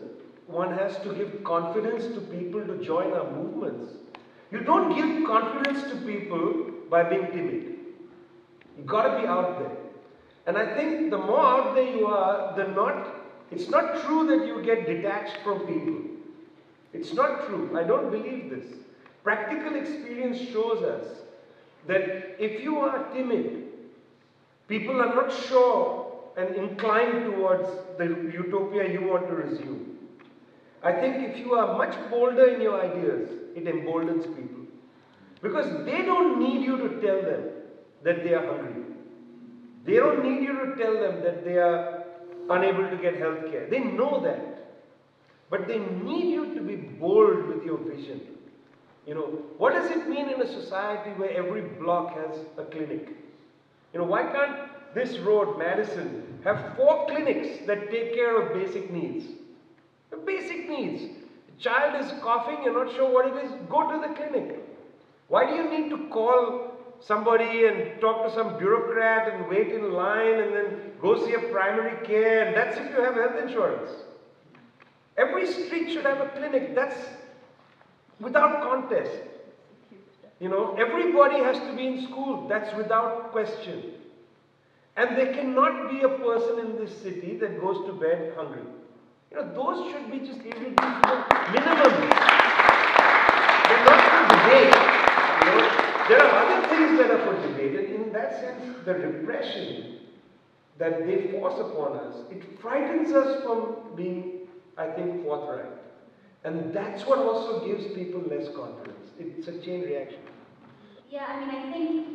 one has to give confidence to people to join our movements. You don't give confidence to people by being timid. You've got to be out there. And I think the more out there you are, it's not true that you get detached from people. It's not true. I don't believe this. Practical experience shows us that if you are timid, people are not sure and inclined towards the utopia you want to resume. I think if you are much bolder in your ideas, it emboldens people. Because they don't need you to tell them that they are hungry. They don't need you to tell them that they are unable to get health care. They know that. But they need you to be bold with your vision. You know, what does it mean in a society where every block has a clinic? You know, why can't this road, Madison, have 4 clinics that take care of basic needs? The basic needs. A child is coughing, you're not sure what it is, go to the clinic. Why do you need to call somebody and talk to some bureaucrat and wait in line and then go see a primary care? And that's if you have health insurance. Every street should have a clinic. That's without contest. You know, everybody has to be in school. That's without question. And there cannot be a person in this city that goes to bed hungry. You know, those should be just irreducible minimum. They're not for debate. You know, there are other things that are for debate. And in that sense, the repression that they force upon us, it frightens us from being, I think, forthright. And that's what also gives people less confidence. It's a chain reaction. Yeah, I mean, I think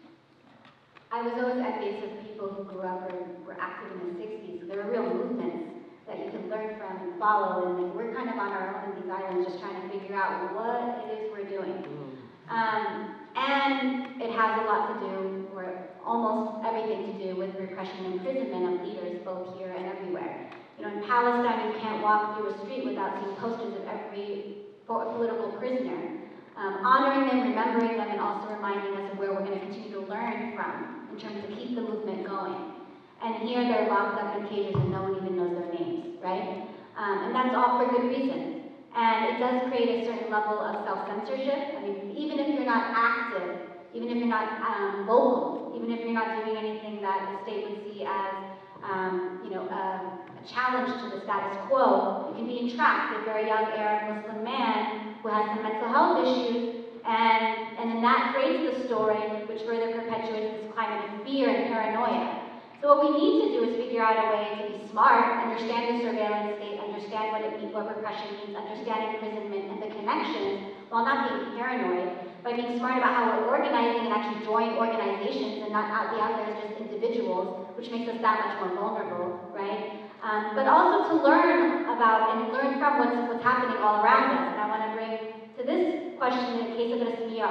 I was always envious of people who grew up or were active in the 60s. So there were real movements that you can learn from and follow. And like, we're kind of on our own in these islands just trying to figure out what it is we're doing. And it has a lot to do, or almost everything to do, with repression and imprisonment of leaders both here and everywhere. You know, in Palestine, you can't walk through a street without seeing posters of every political prisoner, honoring them, remembering them, and also reminding us of where we're going to continue to learn from in terms of keep the movement going. And here they're locked up in cages and no one even knows their names, right? And that's all for good reason. And it does create a certain level of self-censorship. I mean, even if you're not active, even if you're not vocal, even if you're not doing anything that the state would see as, you know, a challenge to the status quo, you can be entrapped if you're a young Arab Muslim man who has some mental health issues, and then that creates the story which further perpetuates this climate of fear and paranoia. So what we need to do is figure out a way to be smart, understand the surveillance state, understand what it means, what repression means, understand imprisonment and the connections, while not being paranoid, by being smart about how we're organizing and actually join organizations and not be out there as just individuals, which makes us that much more vulnerable, right? But also to learn about and learn from what's happening all around us. And I want to bring to this question the case of Sabiha,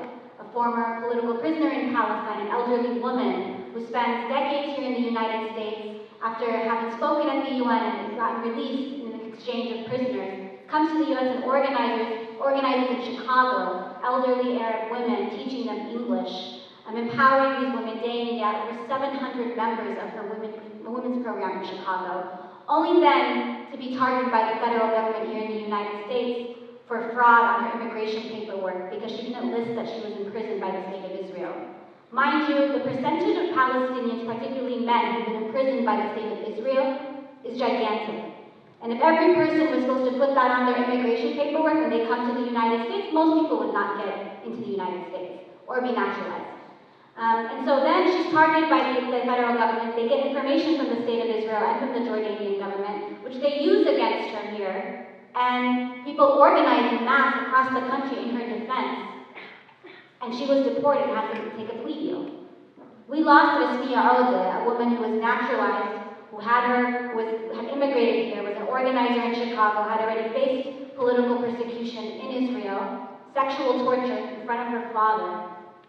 a former political prisoner in Palestine, an elderly woman who spends decades here in the United States after having spoken at the UN and gotten released in an exchange of prisoners, comes to the US and organizes in Chicago elderly Arab women, teaching them English, empowering these women day in and day out. Over 700 members of her women's program in Chicago, only then to be targeted by the federal government here in the United States for fraud on her immigration paperwork because she didn't list that she was imprisoned by the state of Israel. Mind you, the percentage of Palestinians, particularly men, who've been imprisoned by the state of Israel is gigantic. And if every person was supposed to put that on their immigration paperwork when they come to the United States, most people would not get into the United States or be naturalized. And so then she's targeted by the federal government. They get information from the state of Israel and from the Jordanian government, which they use against her here. And people organize in mass across the country in her defense. And she was deported and had to take a plea deal. We lost Sabiha, a woman who was naturalized, who had immigrated here, was an organizer in Chicago, had already faced political persecution in Israel, sexual torture in front of her father,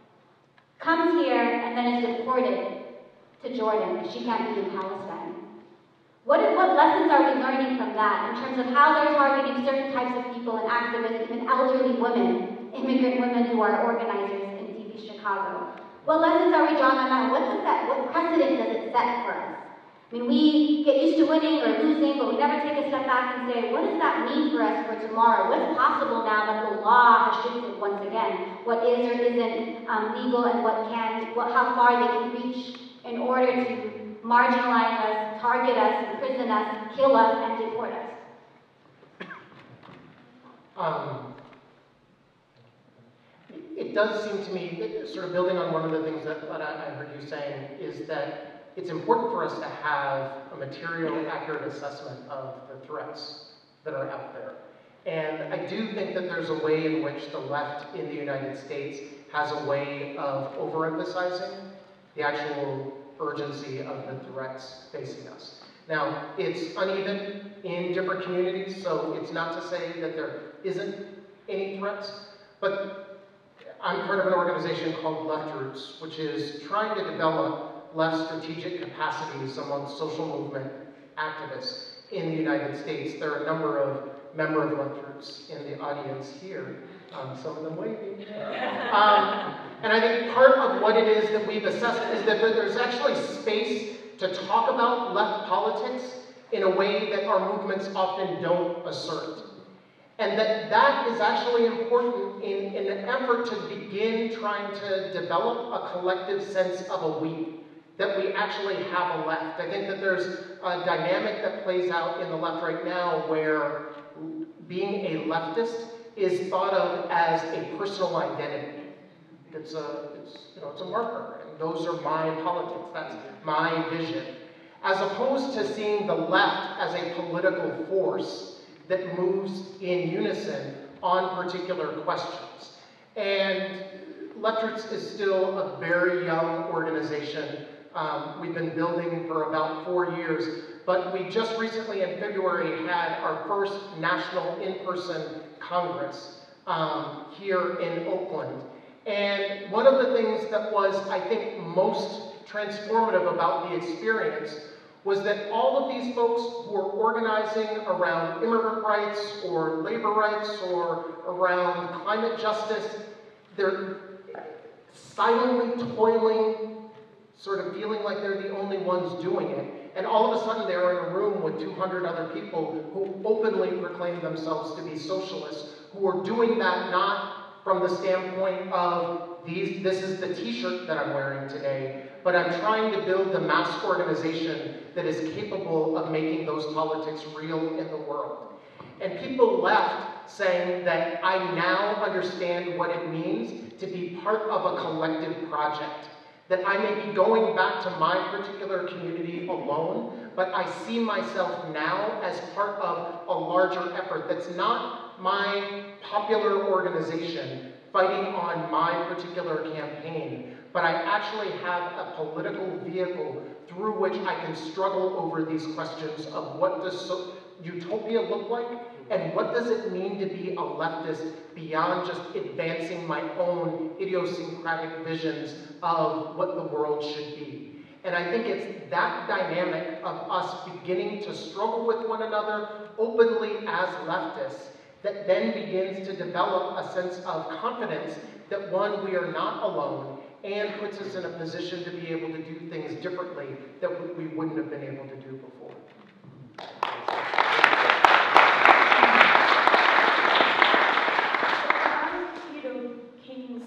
comes here and then is deported to Jordan because she can't be in Palestine. What lessons are we learning from that in terms of how they're targeting certain types of people and activists, even elderly women, immigrant women who are organizers in DC, Chicago? What lessons are we drawing on that? What precedent does it set for us? I mean, we get used to winning or losing, but we never take a step back and say, what does that mean for us for tomorrow? What's possible now that the law has shifted once again? What is or isn't legal, and how far they can reach in order to marginalize us, target us, imprison us, kill us, and deport us? It does seem to me, that sort of building on one of the things that I heard you saying, is that it's important for us to have a material, accurate assessment of the threats that are out there. And I do think that there's a way in which the left in the United States has a way of overemphasizing the actual urgency of the threats facing us. Now, it's uneven in different communities, so it's not to say that there isn't any threats, but I'm part of an organization called LeftRoots, which is trying to develop left strategic capacities among social movement activists in the United States. There are a number of member of LeftRoots in the audience here, some of them waving. And I think part of what it is that we've assessed is that there's actually space to talk about left politics in a way that our movements often don't assert. And that is actually important in an effort to begin trying to develop a collective sense of a we, that we actually have a left. I think that there's a dynamic that plays out in the left right now where being a leftist is thought of as a personal identity. It's a marker, and those are my politics, that's my vision. As opposed to seeing the left as a political force that moves in unison on particular questions. And LeftRoots is still a very young organization. We've been building for about 4 years, but we just recently in February had our first national in-person Congress here in Oakland. And one of the things that was, I think, most transformative about the experience was that all of these folks who were organizing around immigrant rights or labor rights or around climate justice, they're silently toiling, sort of feeling like they're the only ones doing it. And all of a sudden they're in a room with 200 other people who openly proclaim themselves to be socialists, who are doing that not from the standpoint of this is the t-shirt that I'm wearing today, but I'm trying to build the mass organization that is capable of making those politics real in the world. And people left saying that I now understand what it means to be part of a collective project. That I may be going back to my particular community alone, but I see myself now as part of a larger effort that's not my popular organization fighting on my particular campaign, but I actually have a political vehicle through which I can struggle over these questions of what does utopia look like, and what does it mean to be a leftist beyond just advancing my own idiosyncratic visions of what the world should be. And I think it's that dynamic of us beginning to struggle with one another openly as leftists that then begins to develop a sense of confidence that, one, we are not alone, and puts us in a position to be able to do things differently that we wouldn't have been able to do before. King's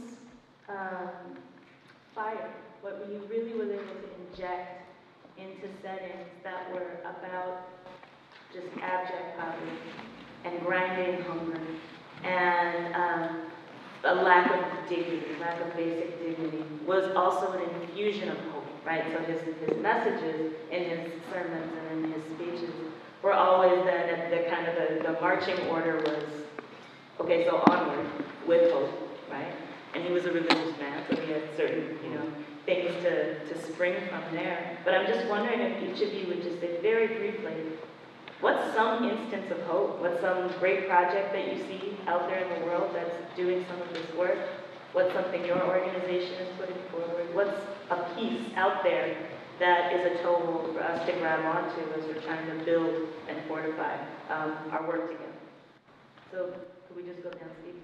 fire, what we really were able to inject into settings that were about just abject poverty and grinding hunger and a lack of dignity, lack of basic dignity, was also an infusion of hope, right? So his messages in his sermons and in his speeches were always then at the kind of the marching order was, okay, so onward with hope, right? And he was a religious man, so he had certain, things to spring from there. But I'm just wondering if each of you would just say very briefly, what's some instance of hope? What's some great project that you see out there in the world that's doing some of this work? What's something your organization is putting forward? What's a piece out there that is a toehold for us to grab onto as we're trying to build and fortify our work together? So could we just go down Steve?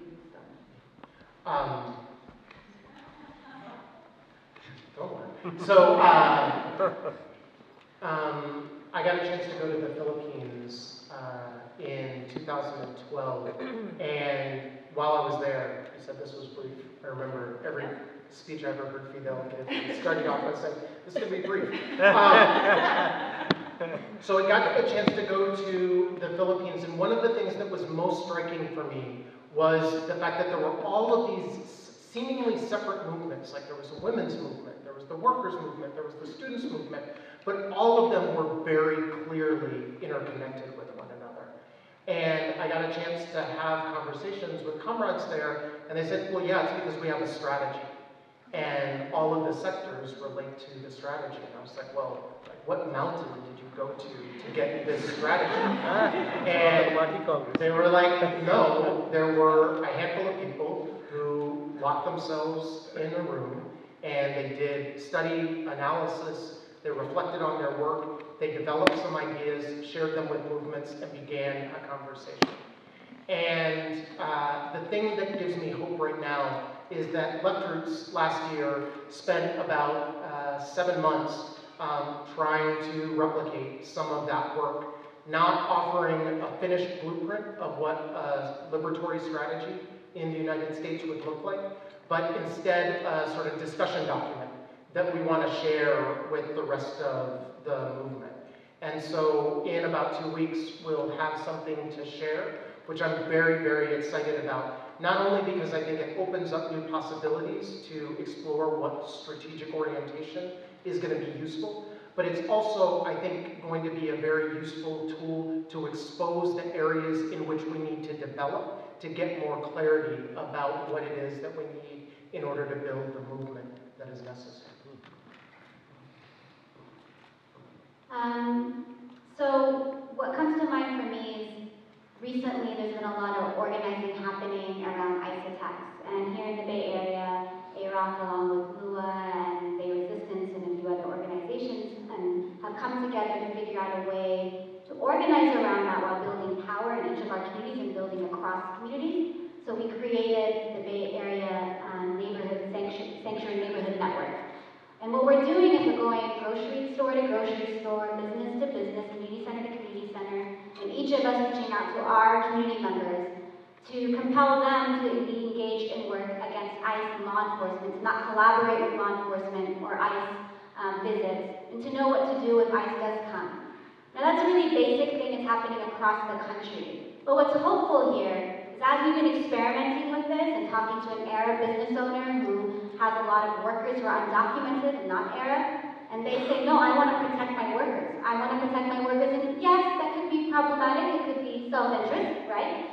Don't worry. So, I got a chance to go to the Philippines in 2012, and while I was there, he said this was brief. I remember every speech I ever heard Fidel give, starting off by saying, this is going to be brief. So I got a chance to go to the Philippines, and one of the things that was most striking for me was the fact that there were all of these seemingly separate movements. Like there was a women's movement, there was the workers' movement, there was the students' movement, but all of them were very clearly interconnected with one another. And I got a chance to have conversations with comrades there, and they said, well, yeah, it's because we have a strategy. And all of the sectors relate to the strategy. And I was like, well, what mountain did you go to get this strategy? And they were like, no, there were a handful of people who locked themselves in a room, and they did study analysis, they reflected on their work, they developed some ideas, shared them with movements, and began a conversation. And the thing that gives me hope right now is that LeftRoots last year spent about 7 months trying to replicate some of that work, not offering a finished blueprint of what a liberatory strategy in the United States would look like, but instead a sort of discussion document that we want to share with the rest of the movement. And so in about 2 weeks, we'll have something to share, which I'm very, very excited about. Not only because I think it opens up new possibilities to explore what strategic orientation is going to be useful, but it's also, I think, going to be a very useful tool to expose the areas in which we need to develop to get more clarity about what it is that we need in order to build the movement that is necessary. So what comes to mind for me is recently there's been a lot of organizing happening around ICE attacks. And here in the Bay Area, AROC along with LUA and Bay Resistance and a few other organizations have come together to figure out a way to organize around that while building power in each of our communities and building across communities. So we created the Bay Area Neighborhood Sanctuary Neighborhood Network. And what we're doing is we're going grocery store to grocery store, business to business, community center to community center, and each of us reaching out to our community members to compel them to be engaged in work against ICE and law enforcement, to not collaborate with law enforcement or ICE visits, and to know what to do if ICE does come. Now that's a really basic thing that's happening across the country. But what's hopeful here is as we've been experimenting with this and talking to an Arab business owner who has a lot of workers who are undocumented and not Arab, and they say, no, I want to protect my workers. I want to protect my workers, and yes, that could be problematic, it could be self-interest, right?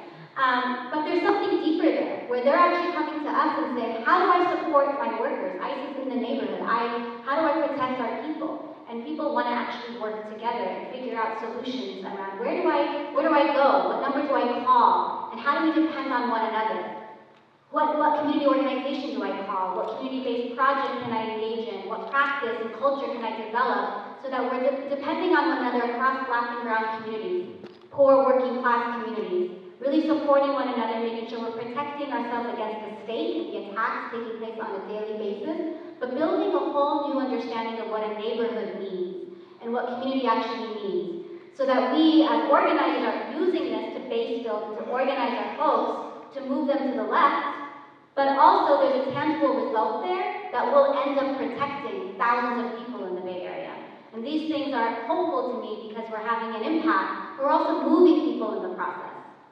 But there's something deeper there, where they're actually coming to us and saying, how do I support my workers? ICE is in the neighborhood. How do I protect our people? And people want to actually work together and figure out solutions around where do I go? What number do I call? And how do we depend on one another? What community organization do I call? What community-based project can I engage in? What practice and culture can I develop so that we're depending on one another across Black and brown communities, poor working class communities, really supporting one another, making sure we're protecting ourselves against the state and the attacks taking place on a daily basis, but building a whole new understanding of what a neighborhood means and what community actually means, so that we as organizers are using this to base build and to organize our folks to move them to the left, but also there's a tangible result there that will end up protecting thousands of people in the Bay Area. And these things are hopeful to me because we're having an impact. We're also moving people in the process.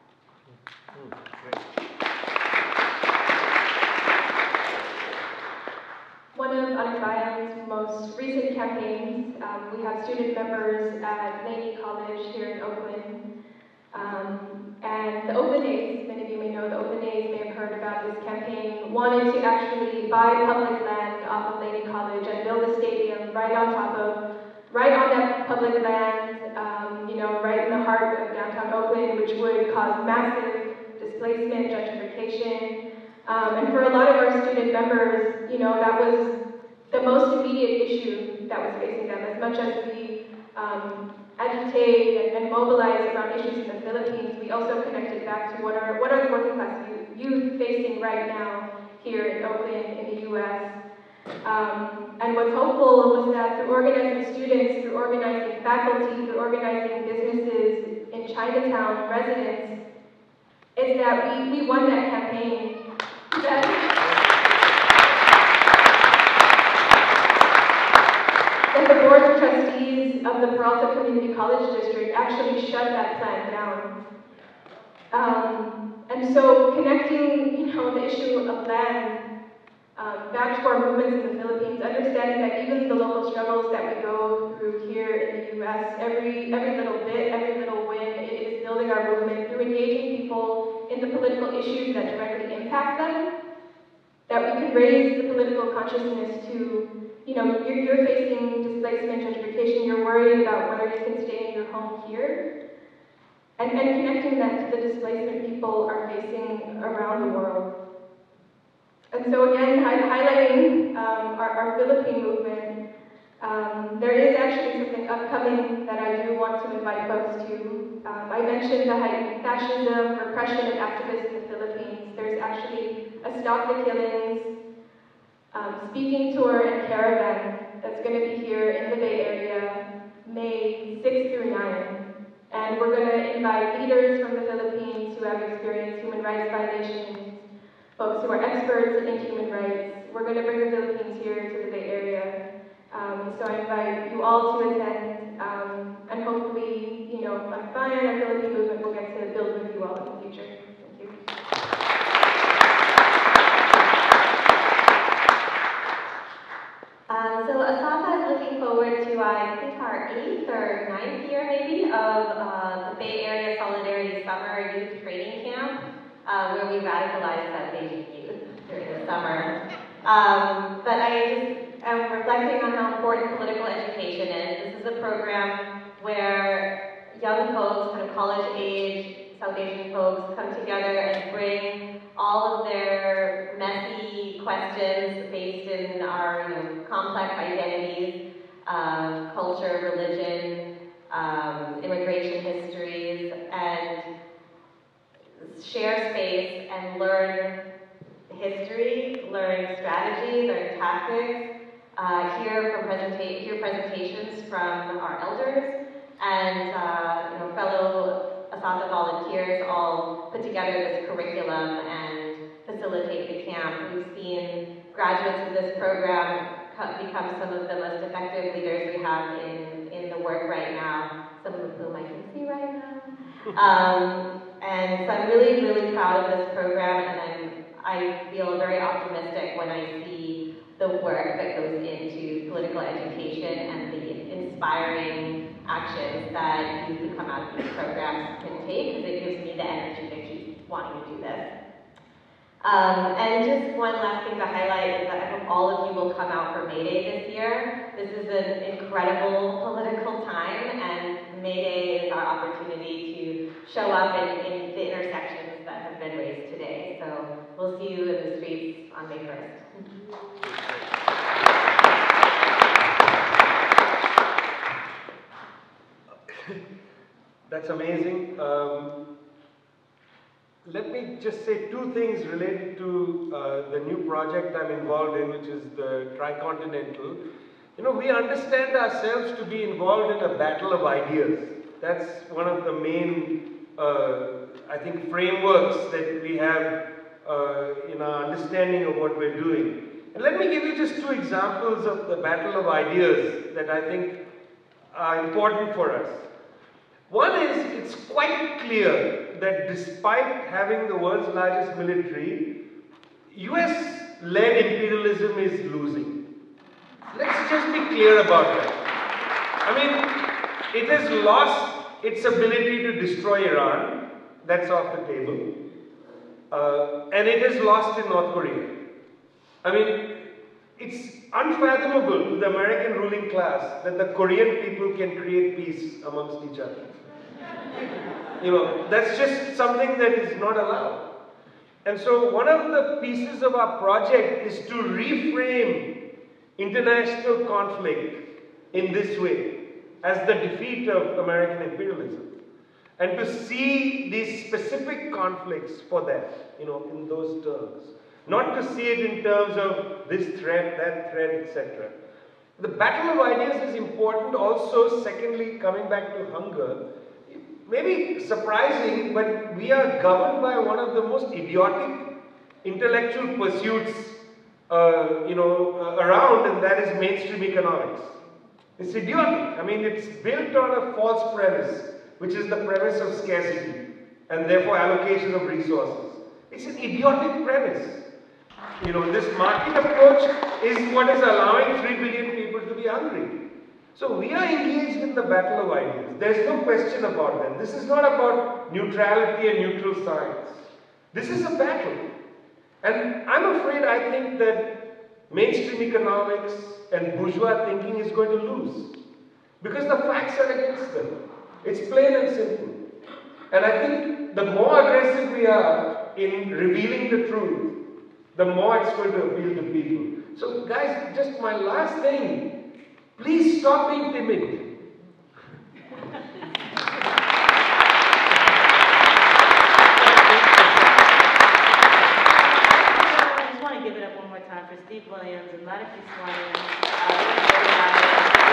One of Anakbayan's most recent campaigns, we have student members at Laney College here in Oakland. And the Oakland A's, many of you may know, the Oakland A's may have heard about this campaign, wanted to actually buy public land off of Laney College and build a stadium right on that public land, right in the heart of downtown Oakland, which would cause massive displacement, gentrification. And for a lot of our student members, that was the most immediate issue that was facing them. As much as we agitate and mobilize around issues in the Philippines, we also connected back to what are the working class youth facing right now here in Oakland, in the U.S. And what's helpful was that through organizing students, through organizing faculty, through organizing businesses in Chinatown, residents, is that we won that campaign. That the Board of Trustees of the Peralta Community College District actually shut that plan down. And so connecting, the issue of land back to our movements in the Philippines, understanding that even the local struggles that we go through here in the U.S., every little bit, every little win, it is building our movement through engaging people in the political issues that directly impact them, that we can raise the political consciousness to, you're facing displacement, gentrification, you're worried about whether you can stay in your home here, and connecting that to the displacement people are facing around the world. And so again, highlighting our Philippine movement, there is actually something upcoming that I do want to invite folks to. I mentioned the heightened fascism, repression of activists in the Philippines. There's actually a Stop the Killings speaking tour and caravan that's going to be here in the Bay Area, May 6 through 9. And we're going to invite leaders from the Philippines who have experienced human rights violations, folks who are experts in human rights. We're going to bring the Philippines here to the Bay Area. So I invite you all to attend, and hopefully, Anakbayan and Philippine movement will get to build with you all in the future. Thank you. So ASATA is looking forward to, I think, our 8th or 9th year, maybe, of the Bay Area Solidarity Summer Youth Training Camp, where we radicalize South Asian youth during the summer. But I just am reflecting on how important political education is. This is a program where young folks, kind of college-age South Asian folks, come together and bring all of their messy questions based in our complex identities, culture, religion, immigration histories, and share space and learn history, learn strategy, learn tactics, hear presentations from our elders, and fellow ASATA volunteers all put together this curriculum and facilitate the camp. We've seen graduates of this program become some of the most effective leaders we have in the work right now, some of whom I can see right now. And so I'm really, really proud of this program, and I feel very optimistic when I see the work that goes into political education and the inspiring actions that youth who come out of these programs can take, because it gives me the energy to keep wanting to do this. And just one last thing to highlight is that I hope all of you will come out for May Day this year. This is an incredible political time, and May Day is our opportunity to show up in the intersections that have been raised today. So we'll see you in the streets on May 1st. That's amazing. Let me just say two things related to the new project I'm involved in, which is the Tricontinental. We understand ourselves to be involved in a battle of ideas. That's one of the main, I think, frameworks that we have in our understanding of what we're doing. And let me give you just two examples of the battle of ideas that I think are important for us. One is, it's quite clear that despite having the world's largest military, US-led imperialism is losing. Let's just be clear about that. I mean, it has lost its ability to destroy Iran. That's off the table. And it has lost in North Korea. I mean, it's unfathomable to the American ruling class that the Korean people can create peace amongst each other. That's just something that is not allowed. And so one of the pieces of our project is to reframe international conflict in this way, as the defeat of American imperialism. And to see these specific conflicts for that, in those terms. not to see it in terms of this threat, that threat, etc. The battle of ideas is important also. Secondly, coming back to hunger, maybe surprising, but we are governed by one of the most idiotic intellectual pursuits around, and that is mainstream economics. It's idiotic. I mean, it's built on a false premise, which is the premise of scarcity and therefore allocation of resources. It's an idiotic premise. This market approach is what is allowing 3 billion people to be hungry. So we are engaged in the battle of ideas. There's no question about that. This is not about neutrality and neutral science. This is a battle. And I'm afraid, I think that mainstream economics and bourgeois thinking is going to lose. Because the facts are against them. It's plain and simple. And I think the more aggressive we are in revealing the truth, the more it's going to appeal to people. So guys, just my last thing, please stop being timid. I just want to give it up one more time for Steve Williams and Lara Kiswani.